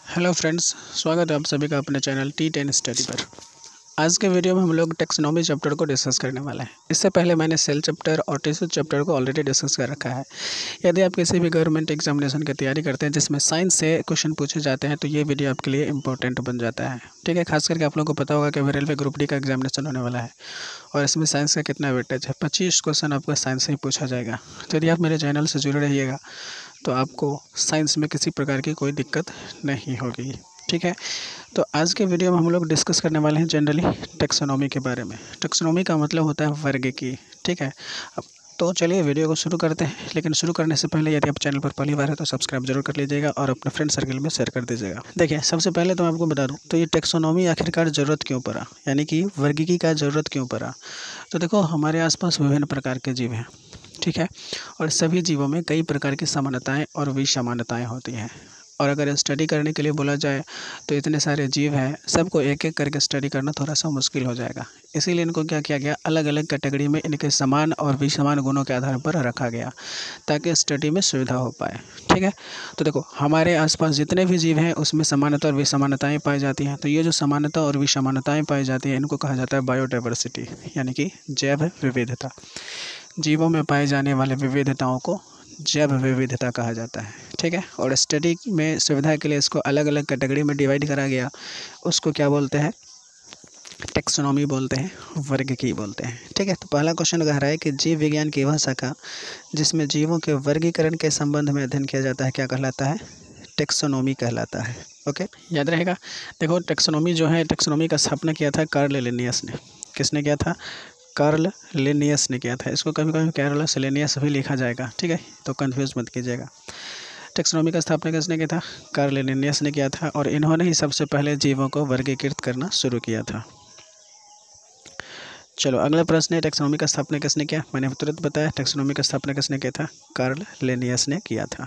Hello friends, स्वागत है आप सभी का अपने चैनल T10 स्टडी पर। आज के वीडियो में हम लोग टेक्सोनॉमी चैप्टर को डिस्कस करने वाले हैं। इससे पहले मैंने सेल चैप्टर और टिश्यू चैप्टर को ऑलरेडी डिस्कस कर रखा है। यदि आप किसी भी गवर्नमेंट एग्जामिनेशन की तैयारी करते हैं जिसमें साइंस से क्वेश्चन पूछे जाते हैं तो ये वीडियो आपके लिए इंपॉर्टेंट बन जाता है। ठीक है, खास करके आप लोगों को पता होगा कि रेलवे ग्रुप डी का एग्जामिनेशन होने वाला है और इसमें साइंस का कितना वेटेज है। 25 क्वेश्चन आपका साइंस से ही पूछा जाएगा। तो यदि आप मेरे चैनल से जुड़े रहिएगा तो आपको साइंस में किसी प्रकार की कोई दिक्कत नहीं होगी। ठीक है, तो आज के वीडियो में हम लोग डिस्कस करने वाले हैं जनरली टेक्सोनॉमी के बारे में। टेक्सोनॉमी का मतलब होता है वर्गीकी। ठीक है, अब तो चलिए वीडियो को शुरू करते हैं। लेकिन शुरू करने से पहले यदि आप चैनल पर पहली बार है तो सब्सक्राइब जरूर कर लीजिएगा और अपने फ्रेंड सर्कल में शेयर कर दीजिएगा। देखिए, सबसे पहले तो मैं आपको बता दूं तो ये टेक्सोनॉमी आखिरकार ज़रूरत क्यों पड़ा, यानी कि वर्गीकी का ज़रूरत क्यों पड़ा। तो देखो, हमारे आसपास विभिन्न प्रकार के जीव हैं। ठीक है, और सभी जीवों में कई प्रकार की समानताएं और विसमानताएं होती हैं। और अगर स्टडी करने के लिए बोला जाए तो इतने सारे जीव हैं, सबको एक एक करके स्टडी करना थोड़ा सा मुश्किल हो जाएगा। इसीलिए इनको क्या किया गया, अलग अलग कैटेगरी में इनके समान और विसमान गुणों के आधार पर रखा गया ताकि स्टडी में सुविधा हो पाए। ठीक है, तो देखो, हमारे आसपास जितने भी जीव हैं उसमें समानता और विसमानताएं पाई जाती हैं। तो ये जो समानता और विसमानताएं पाई जाती हैं इनको कहा जाता है बायोडाइवर्सिटी, यानी कि जैव विविधता। जीवों में पाए जाने वाले विविधताओं को जैव विविधता कहा जाता है। ठीक है, और स्टडी में सुविधा के लिए इसको अलग अलग कैटेगरी में डिवाइड करा गया। उसको क्या बोलते हैं, टेक्सोनॉमी बोलते हैं, वर्गीकी बोलते हैं। ठीक है, तो पहला क्वेश्चन कह रहा है कि जीव विज्ञान की वह शाखा जिसमें जीवों के वर्गीकरण के संबंध में अध्ययन किया जाता है क्या कहलाता है, टेक्सोनॉमी कहलाता है। ओके, याद रहेगा। देखो, टेक्सोनॉमी जो है, टेक्सोनॉमी का स्थापना किया था कार्ल लिनियस ने। किसने किया था, कार्ल लिनियस ने किया था। इसको कभी कभी कैरोलस लिनियस भी लिखा जाएगा। ठीक है, तो कंफ्यूज मत कीजिएगा। टेक्सोनॉमी का स्थापना किसने किया था, कार्ल लिनियस ने किया था और इन्होंने ही सबसे पहले जीवों को वर्गीकृत करना शुरू किया था। चलो, अगला प्रश्न है, टेक्सोनॉमी का स्थापना किसने किया। मैंने तुरंत बताया, टेक्सोनॉमी का स्थापना किसने किया था, कार्ल लिनियस ने किया था।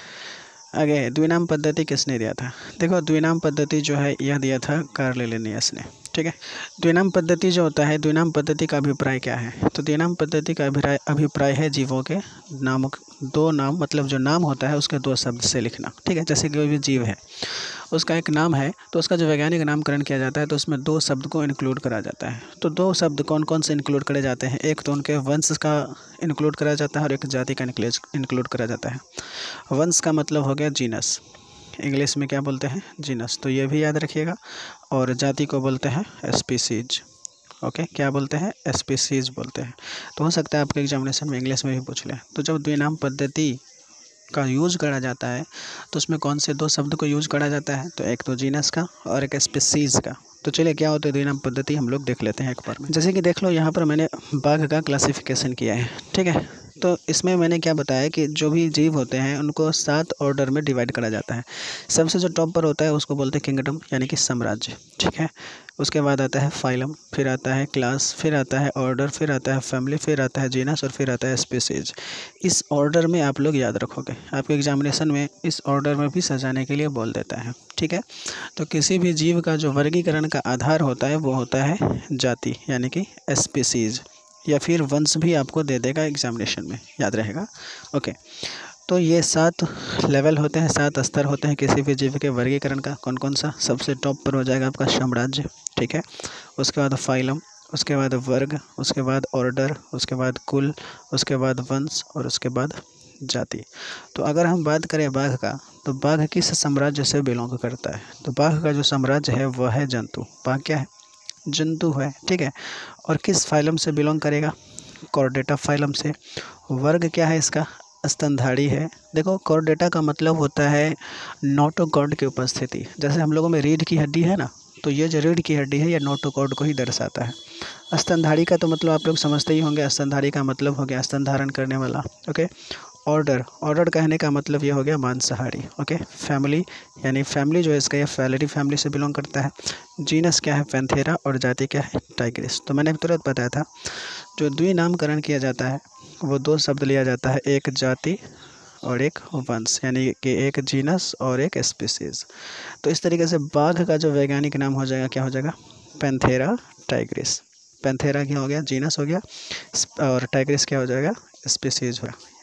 आगे, द्विनाम पद्धति किसने दिया था। देखो, द्विनाम पद्धति जो है यह दिया था कार्ल लिनियस ने। ठीक है, द्विनाम पद्धति जो होता है, द्विनाम पद्धति का अभिप्राय क्या है। तो द्विनाम पद्धति का अभिप्राय है जीवों के नाम, दो नाम, मतलब जो नाम होता है उसके दो शब्द से लिखना। ठीक है, जैसे कोई भी जीव है उसका एक नाम है तो उसका जो वैज्ञानिक नामकरण किया जाता है तो उसमें दो शब्द को इंक्लूड करा जाता है। तो दो शब्द कौन कौन से इंक्लूड करे जाते हैं, एक तो उनके वंश का इंक्लूड करा जाता है और एक जाति का इंक्लूड करा जाता है। वंश का मतलब हो गया जीनस, इंग्लिश में क्या बोलते हैं, जीनस, तो ये भी याद रखिएगा। और जाति को बोलते हैं स्पीसीज। ओके, क्या बोलते हैं, स्पीसीज बोलते हैं। तो हो सकता है आपके एग्जामिनेशन में इंग्लिश में भी पूछ लें। तो जब द्विनाम पद्धति का यूज करा जाता है तो उसमें कौन से दो शब्द को यूज करा जाता है, तो एक तो जीनस का और एक स्पीसीज का। तो चलिए, क्या होता है द्विनाम पद्धति, हम लोग देख लेते हैं एक बार में। जैसे कि देख लो, यहाँ पर मैंने बाघ का क्लासिफिकेशन किया है। ठीक है, तो इसमें मैंने क्या बताया कि जो भी जीव होते हैं उनको 7 ऑर्डर में डिवाइड करा जाता है। सबसे जो टॉप पर होता है उसको बोलते हैं किंगडम, यानी कि साम्राज्य। ठीक है, उसके बाद आता है फाइलम, फिर आता है क्लास, फिर आता है ऑर्डर, फिर आता है फैमिली, फिर आता है जीनस और फिर आता है स्पीसीज। इस ऑर्डर में आप लोग याद रखोगे, आपके एग्जामिनेशन में इस ऑर्डर में भी सजाने के लिए बोल देता है। ठीक है, तो किसी भी जीव का जो वर्गीकरण का आधार होता है वो होता है जाति, यानी कि स्पीसीज, या फिर वंश भी आपको दे देगा एग्जामिनेशन में, याद रहेगा। ओके, तो ये 7 लेवल होते हैं, 7 स्तर होते हैं किसी भी जीव के वर्गीकरण का। कौन कौन सा, सबसे टॉप पर हो जाएगा आपका साम्राज्य। ठीक है, उसके बाद फाइलम, उसके बाद वर्ग, उसके बाद ऑर्डर, उसके बाद कुल, उसके बाद वंश और उसके बाद जाति। तो अगर हम बात करें बाघ का, तो बाघ किस साम्राज्य से बिलोंग करता है, तो बाघ का जो साम्राज्य है वह है जंतु। बाघ क्या है, जंतु है। ठीक है, और किस फाइलम से बिलोंग करेगा, कॉर्डेटा फाइलम से। वर्ग क्या है इसका, स्तनधारी है। देखो, कॉर्डेटा का मतलब होता है नोटोकॉर्ड की उपस्थिति। जैसे हम लोगों में रीढ़ की हड्डी है ना, तो ये जो रीढ़ की हड्डी है ये नोटोकॉर्ड को ही दर्शाता है। स्तनधारी का तो मतलब आप लोग समझते ही होंगे, स्तनधारी का मतलब हो गया स्तन धारण करने वाला। ओके, ऑर्डर, ऑर्डर कहने का मतलब ये हो गया मांसाहारी। ओके, फैमिली, यानी फैमिली जो है इसका, ये फैलिडी फैमिली से बिलोंग करता है। जीनस क्या है, पैंथेरा, और जाति क्या है, टाइग्रिस। तो मैंने तुरंत बताया था, जो द्विनामकरण किया जाता है वो दो शब्द लिया जाता है, एक जाति और एक वंश, यानी कि एक जीनस और एक स्पीसीज। तो इस तरीके से बाघ का जो वैज्ञानिक नाम हो जाएगा, क्या हो जाएगा, पैंथेरा टाइग्रिस। पैंथेरा क्या हो गया, जीनस हो गया, और टाइग्रिस क्या हो जाएगा, स्पीसीज हो गया।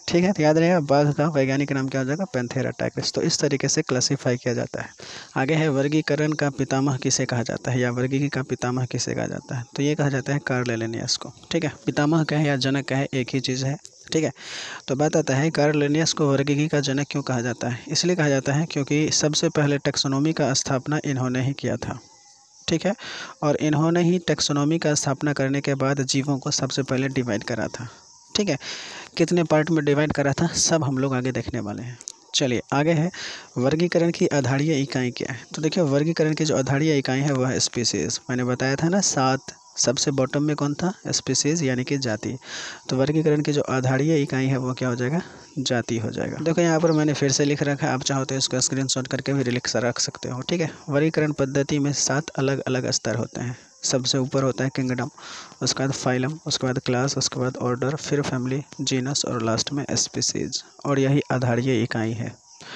ठीक है, तो याद रहेगा बाघ का वैज्ञानिक नाम क्या हो जाएगा, पैंथेरा टाइग्रिस। तो इस तरीके से क्लासीफाई किया जाता है। आगे है वर्गीकरण का पितामह किसे कहा जाता है, या वर्गीकरण का पितामह किसे कहा जाता है, तो ये कहा जाता है कार्ल लिनियस को। ठीक है, पितामह का है या जनक का है, एक ही चीज़ है। ठीक है, तो बात आता है कार्ल लिनियस को वर्गीकरण का जनक क्यों कहा जाता है। इसलिए कहा जाता है क्योंकि सबसे पहले टैक्सोनॉमी का स्थापना इन्होंने ही किया था। ठीक है, और इन्होंने ही टैक्सोनॉमी का स्थापना करने के बाद जीवों को सबसे पहले डिवाइड करा था। ठीक है, कितने पार्ट में डिवाइड करा था सब हम लोग आगे देखने वाले हैं। चलिए आगे है वर्गीकरण की आधारीय इकाई क्या है। तो देखिए वर्गीकरण की जो आधारीय इकाई है वह है स्पीसीज। मैंने बताया था ना 7, सबसे बॉटम में कौन था, स्पीसीज यानी कि जाति। तो वर्गीकरण की जो आधारीय इकाई है वो क्या हो जाएगा, जाति हो जाएगा। देखो यहाँ पर मैंने फिर से लिख रखा है, आप चाहो तो इसको स्क्रीनशॉट करके भी रख सकते हो। ठीक है, वर्गीकरण पद्धति में 7 अलग अलग स्तर होते हैं। सबसे ऊपर होता है किंगडम, उसके बाद फाइलम, उसके बाद क्लास, उसके बाद ऑर्डर, फिर फैमिली, जीनस और लास्ट में स्पीसीज। और यही आधारीय इकाई है।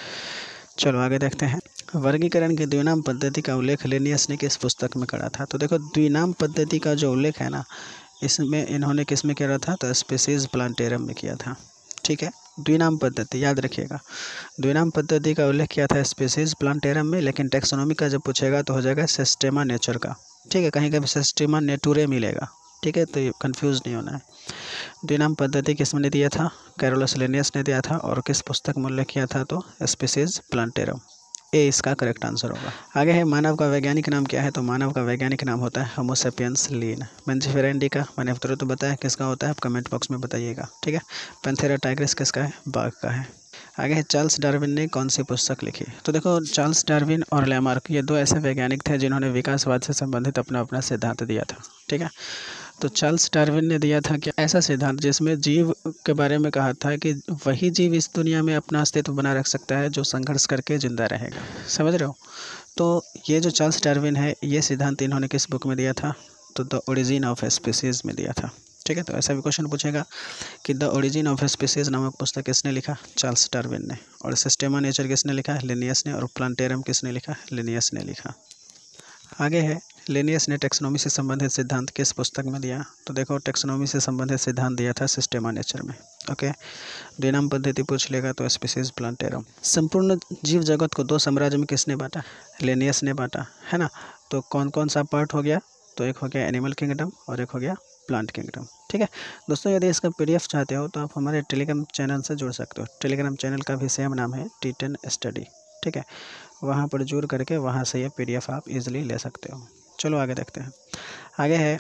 चलो आगे देखते हैं। वर्गीकरण की द्विनाम पद्धति का उल्लेख लिनियस ने किस पुस्तक में करा था। तो देखो द्विनाम पद्धति का जो उल्लेख है ना, इसमें इन्होंने किस में करा था, तो स्पीसीज प्लांटेरम में किया था। ठीक है, द्विनाम पद्धति याद रखिएगा, द्विनाम पद्धति का उल्लेख किया था स्पीसीज प्लांटेरम में, लेकिन टैक्सोनॉमी का जब पूछेगा तो हो जाएगा सिस्टेमा नेचर का। ठीक है, कहीं कभी सिस्टेमा नेटुरे मिलेगा। ठीक है, तो ये कन्फ्यूज़ नहीं होना है। द्विनाम पद्धति किसने दिया था, कैरोलस लिनियस ने दिया था। और किस पुस्तक में उल्लेख किया था, तो स्पीसीज प्लांटेरम। ए इसका करेक्ट आंसर होगा। आगे है मानव का वैज्ञानिक नाम क्या है। तो मानव का वैज्ञानिक नाम होता है होमो सेपियंस लीन। मंजीफेरा इंडिका मैंने तुरंत बताया किसका होता है, आप कमेंट बॉक्स में बताइएगा। ठीक है, पैंथेरा टाइग्रिस किसका है, बाघ का है। आगे है चार्ल्स डार्विन ने कौन सी पुस्तक लिखी। तो देखो चार्ल्स डार्विन और लैमार्क ये दो ऐसे वैज्ञानिक थे जिन्होंने विकासवाद से संबंधित अपना अपना सिद्धांत दिया था। ठीक है, तो चार्ल्स डार्विन ने दिया था कि ऐसा सिद्धांत जिसमें जीव के बारे में कहा था कि वही जीव इस दुनिया में अपना अस्तित्व बना रख सकता है जो संघर्ष करके जिंदा रहेगा। समझ रहे हो। तो ये जो चार्ल्स डार्विन है ये सिद्धांत इन्होंने किस बुक में दिया था, तो द ओरिजिन ऑफ स्पीसीज में दिया था। ठीक है, तो ऐसा भी क्वेश्चन पूछेगा कि द ओरिजिन ऑफ स्पीसीज नामक पुस्तक किसने लिखा, चार्ल्स डार्विन ने। और सिस्टेमा नेचर किसने लिखा, लिनियस ने। और प्लांटेरम किसने लिखा, लिनियस ने लिखा। आगे है लिनियस ने टैक्सोनॉमी से संबंधित सिद्धांत किस पुस्तक में दिया। तो देखो टैक्सोनॉमी से संबंधित सिद्धांत दिया था सिस्टेमा नेचर में। ओके, द्विनाम पद्धति पूछ लेगा तो स्पीसीज प्लांटेरम। संपूर्ण जीव जगत को 2 साम्राज्य में किसने बांटा, लिनियस ने बांटा, है ना। तो कौन कौन सा पार्ट हो गया, तो एक हो गया एनिमल किंगडम और एक हो गया प्लांट किंगडम। ठीक है दोस्तों, यदि इसका PDF चाहते हो तो आप हमारे टेलीग्राम चैनल से जुड़ सकते हो। टेलीग्राम चैनल का भी सेम नाम है T10 स्टडी। ठीक है, वहाँ पर जुड़ करके वहाँ से ये PDF आप इजीली ले सकते हो। चलो आगे देखते हैं। आगे है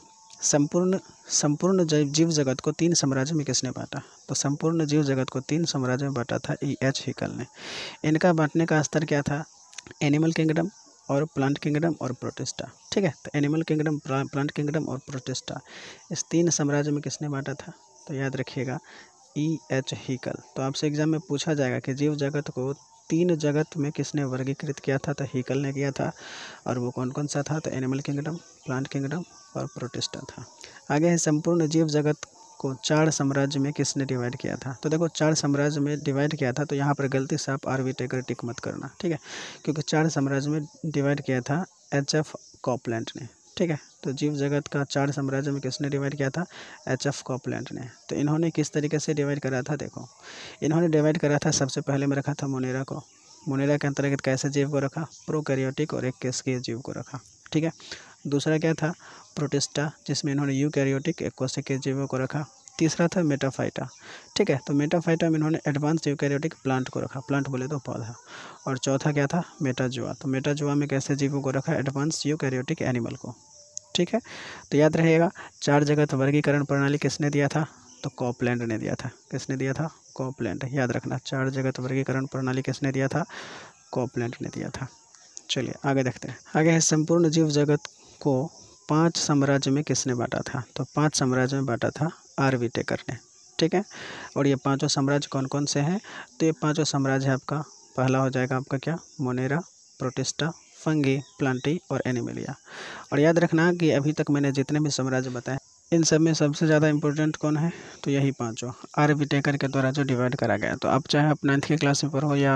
संपूर्ण जीव जगत को 3 साम्राज्य में किसने बांटा। तो संपूर्ण जीव जगत को 3 साम्राज्य में बांटा था E.H. हिकल ने। इनका बांटने का स्तर क्या था, एनिमल किंगडम और प्लांट किंगडम और प्रोटिस्टा। ठीक है, तो एनिमल किंगडम, प्लांट किंगडम और प्रोटिस्टा, इस 3 साम्राज्य में किसने बांटा था। तो याद रखिएगा E.H. हिकल। तो आपसे एग्जाम में पूछा जाएगा कि जीव जगत को 3 जगत में किसने वर्गीकृत किया था, तो हिकल ने किया था। और वो कौन कौन सा था, तो एनिमल किंगडम, प्लांट किंगडम और प्रोटिस्टा था। आगे है संपूर्ण जीव जगत को 4 साम्राज्य में किसने डिवाइड किया था। तो देखो 4 साम्राज्य में डिवाइड किया था, तो यहाँ पर गलती से आप R.V. टेकर टिक मत करना। ठीक है, क्योंकि 4 साम्राज्य में डिवाइड किया था H.F. कॉपलैंड ने। ठीक है, तो जीव जगत का 4 साम्राज्य में किसने डिवाइड किया था, H.F. कॉपलैंड ने। तो इन्होंने किस तरीके से डिवाइड करा था, देखो इन्होंने डिवाइड करा था, सबसे पहले में रखा था मोनेरा को। मोनेरा के अंतर्गत कैसे जीव को रखा, प्रोकैरियोटिक और एककोशिकीय जीव को रखा। ठीक है, दूसरा क्या था, प्रोटिस्टा, जिसमें इन्होंने यूकैरियोटिक एककोशिकीय जीवों को रखा। तीसरा था मेटाफाइटा। ठीक है, तो मेटाफाइटा में इन्होंने एडवांस यूकैरियोटिक प्लांट को रखा, प्लांट बोले तो पौधा। और चौथा क्या था, मेटाजोआ। तो मेटाजोआ में कैसे जीवों को रखा, एडवांस यूकैरियोटिक एनिमल को। ठीक है, तो याद रहेगा 4 जगत वर्गीकरण प्रणाली किसने दिया था, तो कॉपलैंड ने दिया था। किसने दिया था, कॉपलैंड। याद रखना 4 जगत वर्गीकरण प्रणाली किसने दिया था, कॉपलैंड ने दिया था। चलिए आगे देखते हैं। आगे है संपूर्ण जीव जगत को 5 साम्राज्य में किसने बांटा था। तो 5 साम्राज्य में बांटा था R.V. टेकर ने। ठीक है, और ये 5 साम्राज्य कौन कौन से हैं, तो ये 5 साम्राज्य आपका पहला हो जाएगा आपका क्या, मोनेरा, प्रोटिस्टा, फंगी, प्लांटी और एनिमलिया। और याद रखना कि अभी तक मैंने जितने भी साम्राज्य बताए इन सब में सबसे ज़्यादा इंपॉर्टेंट कौन है, तो यही 5 R.V. टेकर के द्वारा जो डिवाइड करा गया। तो आप चाहे आप 9th की क्लास में पढ़ो या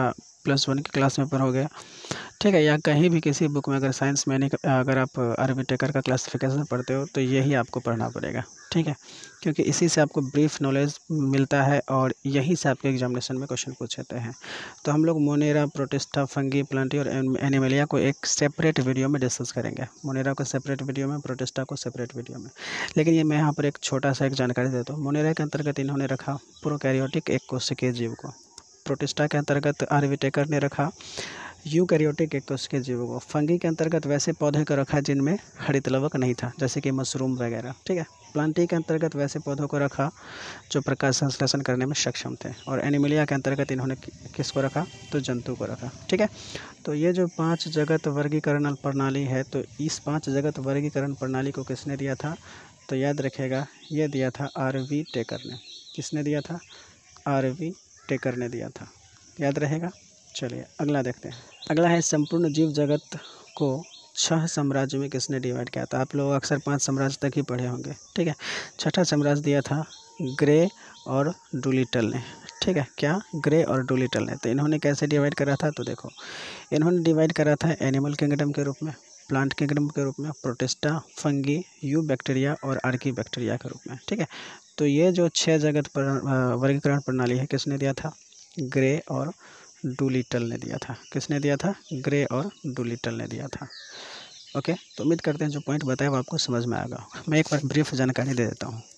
+1 की क्लास में पढ़ोगे, ठीक है, या कहीं भी किसी बुक में अगर साइंस में नहीं, अगर आप आर.वी. टेकर का क्लासिफिकेशन पढ़ते हो तो यही आपको पढ़ना पड़ेगा, ठीक है, क्योंकि इसी से आपको ब्रीफ नॉलेज मिलता है और यहीं से आपके एग्जामिनेशन में क्वेश्चन पूछते हैं। तो हम लोग मोनेरा, प्रोटिस्टा, फंगी, प्लांटी और एनिमलिया को एक सेपरेट वीडियो में डिस्कस करेंगे। मोनेरा को सेपरेट वीडियो में, प्रोटिस्टा को सेपरेट वीडियो में। लेकिन ये मैं यहाँ पर एक छोटा सा एक जानकारी देता हूँ। मोनेरा के अंतर्गत इन्होंने रखा प्रोकैरियोटिक एक कोशिकीय जीव को। प्रोटिस्टा के अंतर्गत आर.वी. टेकर ने रखा यूकैरियोटिक एक कोशिकीय जीवों को। फंगी के अंतर्गत वैसे पौधे को रखा जिनमें हरितलवक नहीं था, जैसे कि मशरूम वगैरह, ठीक है। प्लांटी के अंतर्गत वैसे पौधों को रखा जो प्रकाश संश्लेषण करने में सक्षम थे। और एनिमलिया के अंतर्गत इन्होंने किसको रखा, तो जंतु को रखा, ठीक है। तो ये जो 5 जगत वर्गीकरण प्रणाली है, तो इस 5 जगत वर्गीकरण प्रणाली को किसने दिया था, तो याद रखिएगा ये दिया था आर.वी. टेकर ने। किसने दिया था, आर.वी. टेकर ने दिया था, याद रहेगा। चलिए अगला देखते हैं। अगला है संपूर्ण जीव जगत को 6 साम्राज्य में किसने डिवाइड किया था। आप लोग अक्सर 5 साम्राज्य तक ही पढ़े होंगे, ठीक है। छठा साम्राज्य दिया था ग्रे और डुलिटल ने, ठीक है। क्या, ग्रे और डुलिटल ने। तो इन्होंने कैसे डिवाइड करा था, तो देखो इन्होंने डिवाइड करा था एनिमल किंगडम के रूप में, प्लांट किंगडम के रूप में, प्रोटिस्टा, फंगी, यू बैक्टीरिया और आर्की बैक्टीरिया के रूप में, ठीक है। तो ये जो 6 जगत वर्गीकरण प्रणाली है किसने दिया था, ग्रे और डुलिटल ने दिया था। किसने दिया था, ग्रे और डुलिटल ने दिया था। ओके, तो उम्मीद करते हैं जो पॉइंट बताया वो आपको समझ में आएगा। मैं एक बार ब्रीफ जानकारी दे देता हूँ।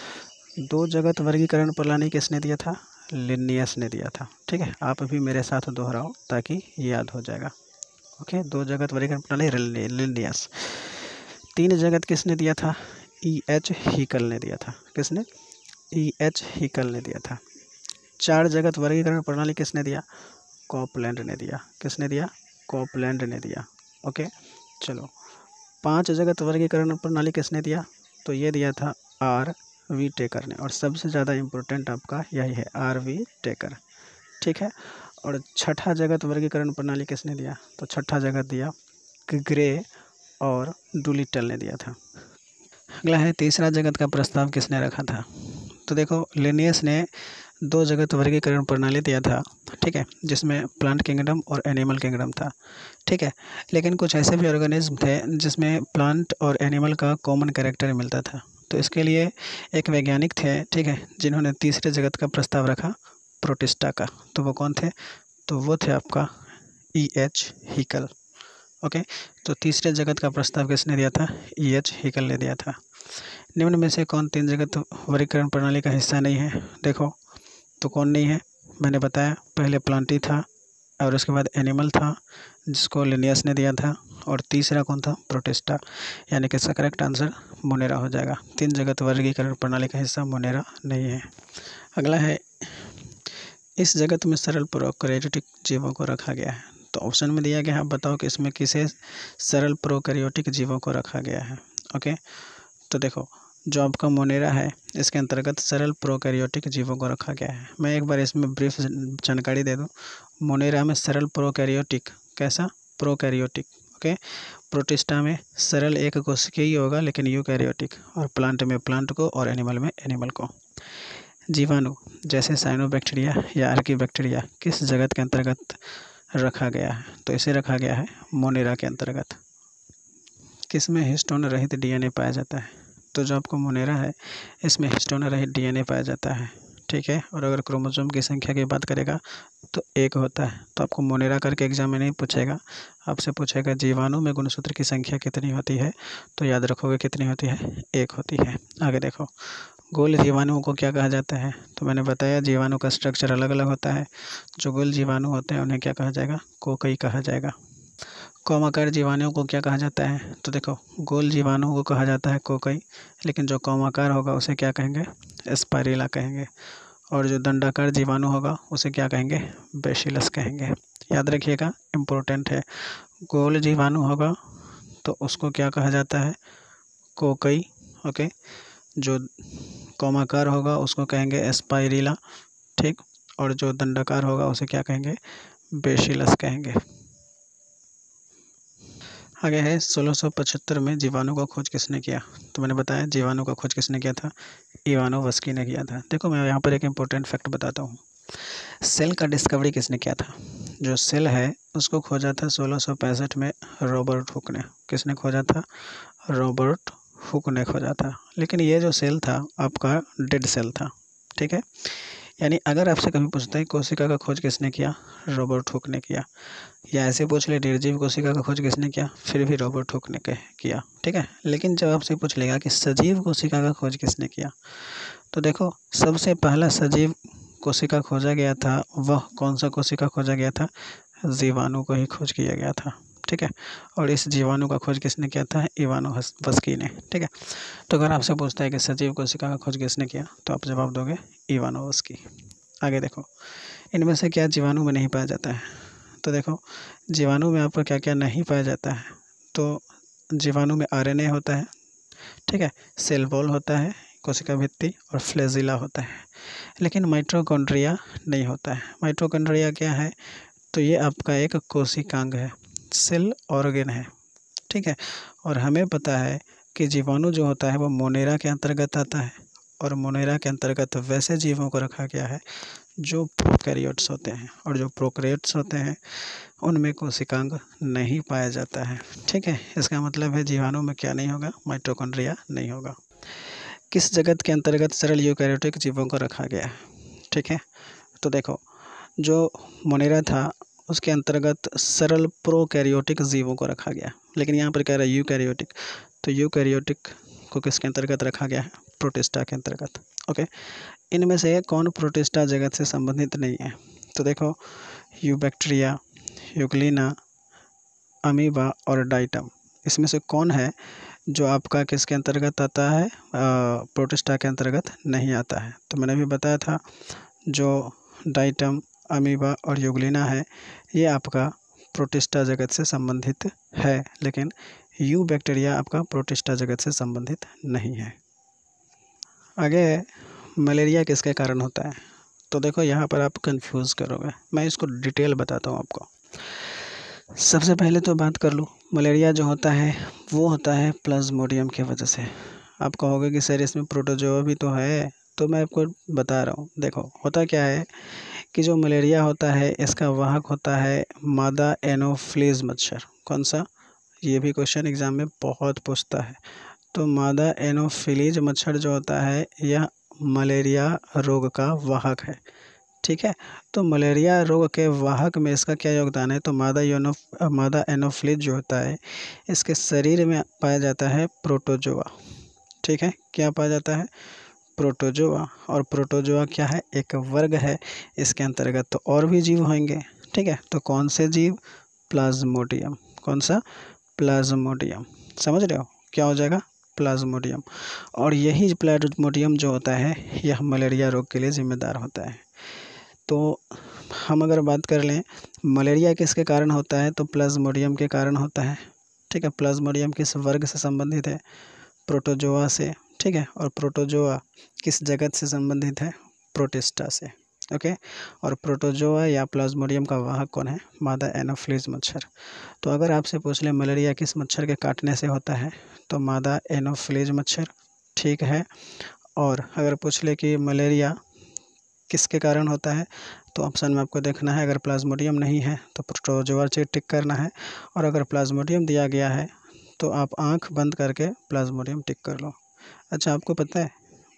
2 जगत वर्गीकरण प्रणाली किसने दिया था, लिन्नियस ने दिया था, ठीक है। आप अभी मेरे साथ दोहराओ ताकि याद हो जाएगा। ओके, 2 जगत वर्गीकरण प्रणाली लिन्नियस। 3 जगत किसने दिया था, E.H. हिकल ने दिया था। किसने, E.H. हिकल ने दिया था। 4 जगत वर्गीकरण प्रणाली किसने दिया, कॉपलैंड ने दिया। किसने दिया, कॉपलैंड ने दिया। ओके, चलो 5 जगत वर्गीकरण प्रणाली किसने दिया, तो ये दिया था आर.वी. टेकर ने। और सबसे ज़्यादा इम्पोर्टेंट आपका यही है, आर.वी. टेकर, ठीक है। और छठा जगत वर्गीकरण प्रणाली किसने दिया, तो छठा जगत दिया ग्रे और डुलिटल ने दिया था। अगला है तीसरा जगत का प्रस्ताव किसने रखा था, तो देखो लिनियस ने 2 जगत वर्गीकरण प्रणाली दिया था, ठीक है, जिसमें प्लांट किंगडम और एनिमल किंगडम था, ठीक है। लेकिन कुछ ऐसे भी ऑर्गेनिज्म थे जिसमें प्लांट और एनिमल का कॉमन कैरेक्टर मिलता था। तो इसके लिए एक वैज्ञानिक थे, ठीक है, जिन्होंने तीसरे जगत का प्रस्ताव रखा प्रोटिस्टा का। तो वो कौन थे, तो वो थे आपका E.H. हिकल। ओके, तो तीसरे जगत का प्रस्ताव किसने दिया था, E.H. हिकल ने दिया था। निम्न में से कौन 3 जगत वर्गीकरण प्रणाली का हिस्सा नहीं है, देखो तो कौन नहीं है, मैंने बताया पहले प्लांटी था और उसके बाद एनिमल था जिसको लिनियस ने दिया था, और तीसरा कौन था, प्रोटिस्टा, यानी कि इसका करेक्ट आंसर मोनेरा हो जाएगा। 3 जगत वर्गीकरण प्रणाली का हिस्सा मोनेरा नहीं है। अगला है इस जगत में सरल प्रोकैरियोटिक जीवों को रखा गया है। तो ऑप्शन में दिया गया है, आप बताओ कि इसमें किसे सरल प्रोकैरियोटिक जीवों को रखा गया है। ओके, तो देखो जो आपका मोनेरा है इसके अंतर्गत सरल प्रोकैरियोटिक जीवों को रखा गया है। मैं एक बार इसमें ब्रीफ जानकारी दे दूं। मोनेरा में सरल प्रोकैरियोटिक, कैसा, प्रोकैरियोटिक। ओके, प्रोटिस्टा में सरल एक कोशिकीय ही होगा लेकिन यूकैरियोटिक, और प्लांट में प्लांट को और एनिमल में एनिमल को। जीवाणु जैसे साइनोबैक्टीरिया या आर्की बैक्टीरिया किस जगत के अंतर्गत रखा गया है, तो इसे रखा गया है मोनेरा के अंतर्गत। किसमें हिस्टोन रहित डीएनए पाया जाता है, तो जो आपको मोनेरा है इसमें हिस्टोन रहित डीएनए पाया जाता है, ठीक है। और अगर क्रोमोसोम की संख्या की बात करेगा तो 1 होता है। तो आपको मोनेरा करके एग्जाम में नहीं पूछेगा, आपसे पूछेगा जीवाणु में गुणसूत्र की संख्या कितनी होती है, तो याद रखोगे कितनी होती है, 1 होती है। आगे देखो गोल जीवाणुओं को क्या कहा जाता है, तो मैंने बताया जीवाणु का स्ट्रक्चर अलग अलग होता है। जो गोल जीवाणु होते हैं उन्हें क्या कहा जाएगा, कोकई कहा जाएगा। कौमाकार जीवाणुओं को क्या कहा जाता है, तो देखो गोल जीवाणुओं को कहा जाता है कोकई, लेकिन जो कौमाकार होगा उसे क्या कहेंगे, स्पाइरेला कहेंगे। और जो दंडाकार जीवाणु होगा उसे क्या कहेंगे, बैसिलस कहेंगे। याद रखिएगा, इम्पोर्टेंट है। गोल जीवाणु होगा तो उसको क्या कहा जाता है, कोकई। ओके, जो कौमाकार होगा उसको कहेंगे स्पाइरेला, ठीक। और जो दंडाकार होगा उसे क्या कहेंगे, बैसिलस कहेंगे। आगे है 1675 में जीवाणु का खोज किसने किया, तो मैंने बताया जीवाणु का खोज किसने किया था, इवानोव्स्की ने किया था। देखो मैं यहाँ पर एक इम्पोर्टेंट फैक्ट बताता हूँ। सेल का डिस्कवरी किसने किया था, जो सेल है उसको खोजा था 1665 में रॉबर्ट हुक ने। किसने खोजा था? रॉबर्ट हुक ने खोजा था। लेकिन ये जो सेल था आपका डेड सेल था, ठीक है। यानी अगर आपसे कभी पूछता है कोशिका का खोज किसने किया? रॉबर्ट हुक ने किया। या ऐसे पूछ ले निर्जीव कोशिका का खोज किसने किया? फिर भी रॉबर्ट हुक ने किया, ठीक है। लेकिन जब आपसे पूछ लेगा कि सजीव कोशिका का खोज किसने किया, तो देखो सबसे पहला सजीव कोशिका खोजा गया था, वह कौन सा कोशिका खोजा गया था? जीवाणु को ही खोज किया गया था, ठीक है। और इस जीवाणु का खोज किसने किया था? इवानोव्स्की ने, ठीक है। तो अगर आपसे पूछता है कि सजीव कोशिका का खोज किसने किया, तो आप जवाब दोगे इवानोव्स्की। आगे देखो, इनमें से क्या जीवाणु में नहीं पाया जाता है? तो देखो जीवाणु में आपको क्या क्या नहीं पाया जाता है। तो जीवाणु में आरएनए होता है, ठीक है, सेल वॉल होता है, कोशिका भित्ति और फ्लैजिला होता है। लेकिन माइटोकॉन्ड्रिया नहीं होता है। माइटोकॉन्ड्रिया क्या है? तो ये आपका एक कोशिकांग है, सेल ऑर्गेन है, ठीक है। और हमें पता है कि जीवाणु जो होता है वो मोनेरा के अंतर्गत आता है, और मोनेरा के अंतर्गत वैसे जीवों को रखा गया है जो प्रोकैरियोट्स होते हैं, और जो प्रोकैरियोट्स होते हैं उनमें कोशिकांग नहीं पाया जाता है, ठीक है। इसका मतलब है जीवाणु में क्या नहीं होगा? माइटोकॉन्ड्रिया नहीं होगा। किस जगत के अंतर्गत सरल यूकैरियोटिक जीवों को रखा गया है, ठीक है। तो देखो जो मोनेरा था उसके अंतर्गत सरल प्रोकैरियोटिक जीवों को रखा गया, लेकिन यहाँ पर कह रहा है यूकैरियोटिक। तो यूकैरियोटिक को किसके अंतर्गत रखा गया है? प्रोटिस्टा के अंतर्गत, ओके। इनमें से कौन प्रोटिस्टा जगत से संबंधित नहीं है? तो देखो यूबैक्टीरिया, यूग्लिना, अमीबा और डाइटम, इसमें से कौन है जो आपका किसके अंतर्गत आता है? प्रोटिस्टा के अंतर्गत नहीं आता है। तो मैंने भी बताया था जो डाइटम, अमीबा और यूग्लिना है ये आपका प्रोटिस्टा जगत से संबंधित है, लेकिन यूबैक्टीरिया आपका प्रोटिस्टा जगत से संबंधित नहीं है। आगे मलेरिया किसके कारण होता है? तो देखो यहाँ पर आप कंफ्यूज करोगे, मैं इसको डिटेल बताता हूँ आपको। सबसे पहले तो बात कर लूँ, मलेरिया जो होता है वो होता है प्लाज्मोडियम की वजह से। आप कहोगे कि सर इसमें प्रोटोजोआ भी तो है, तो मैं आपको बता रहा हूँ। देखो होता क्या है कि जो मलेरिया होता है इसका वाहक होता है मादा एनोफ्लीज मच्छर। कौन सा? ये भी क्वेश्चन एग्जाम में बहुत पूछता है। तो मादा एनोफिलीज मच्छर जो होता है यह मलेरिया रोग का वाहक है, ठीक है। तो मलेरिया रोग के वाहक में इसका क्या योगदान है? तो मादा एनोफ्लिज जो होता है इसके शरीर में पाया जाता है प्रोटोजोआ, ठीक है। क्या पाया जाता है? प्रोटोजोआ। और प्रोटोजोआ क्या है? एक वर्ग है, इसके अंतर्गत तो और भी जीव होंगे, ठीक है। तो कौन से जीव? प्लाज्मोडियम। कौन सा? प्लाज्मोडियम। समझ रहे हो क्या हो जाएगा? प्लाज्मोडियम। और यही प्लाज्मोडियम जो होता है यह मलेरिया रोग के लिए जिम्मेदार होता है। तो हम अगर बात कर लें मलेरिया किसके कारण होता है, तो प्लाज्मोडियम के कारण होता है, ठीक है। प्लाज्मोडियम किस वर्ग से संबंधित है? प्रोटोजोआ से, ठीक है। और प्रोटोजोआ किस जगत से संबंधित है? प्रोटिस्टा से, ओके। और प्रोटोजोआ या प्लाज्मोडियम का वाहक कौन है? मादा एनोफ्लीज मच्छर। तो अगर आपसे पूछ ले मलेरिया किस मच्छर के काटने से होता है, तो मादा एनोफ्लीज मच्छर, ठीक है। और अगर पूछ ले कि मलेरिया किसके कारण होता है, तो ऑप्शन में आपको देखना है। अगर प्लाज्मोडियम नहीं है तो प्रोटोजोआ से टिक करना है, और अगर प्लाज्मोडियम दिया गया है तो आप आंख बंद करके प्लाज्मोडियम टिक कर लो। अच्छा आपको पता है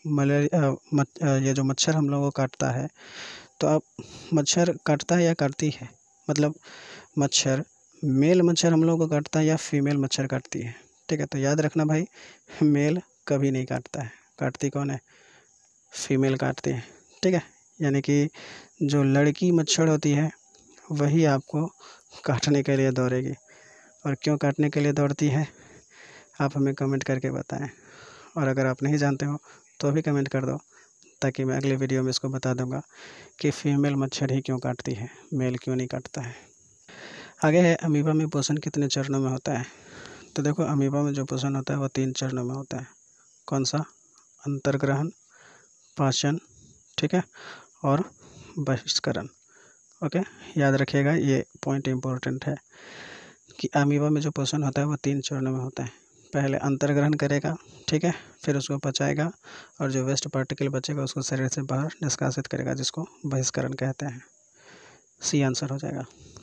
मलेरिया ये जो मच्छर हम लोगों को काटता है, तो आप मच्छर काटता है या काटती है? मतलब मच्छर मेल मच्छर हम लोगों को काटता है या फीमेल मच्छर काटती है? ठीक है, तो याद रखना भाई, मेल कभी नहीं काटता है, काटती कौन है? फीमेल काटती है, ठीक है। यानी कि जो लड़की मच्छर होती है वही आपको काटने के लिए दौड़ेगी। और क्यों काटने के लिए दौड़ती है आप हमें कमेंट करके बताएं। और अगर आप नहीं जानते हो तो भी कमेंट कर दो, ताकि मैं अगले वीडियो में इसको बता दूंगा कि फीमेल मच्छर ही क्यों काटती है, मेल क्यों नहीं काटता है। आगे है अमीबा में पोषण कितने चरणों में होता है। तो देखो अमीबा में जो पोषण होता है वो 3 चरणों में होता है। कौन सा? अंतर्ग्रहण, पाचन, ठीक है, और बहिष्करण, ओके। याद रखिएगा, ये पॉइंट इम्पोर्टेंट है कि अमीबा में जो पोषण होता है वो 3 चरणों में होता है। पहले अंतर्ग्रहण करेगा, ठीक है, फिर उसको पचाएगा और जो वेस्ट पार्टिकल बचेगा उसको शरीर से बाहर निष्कासित करेगा, जिसको बहिष्करण कहते हैं। सी आंसर हो जाएगा।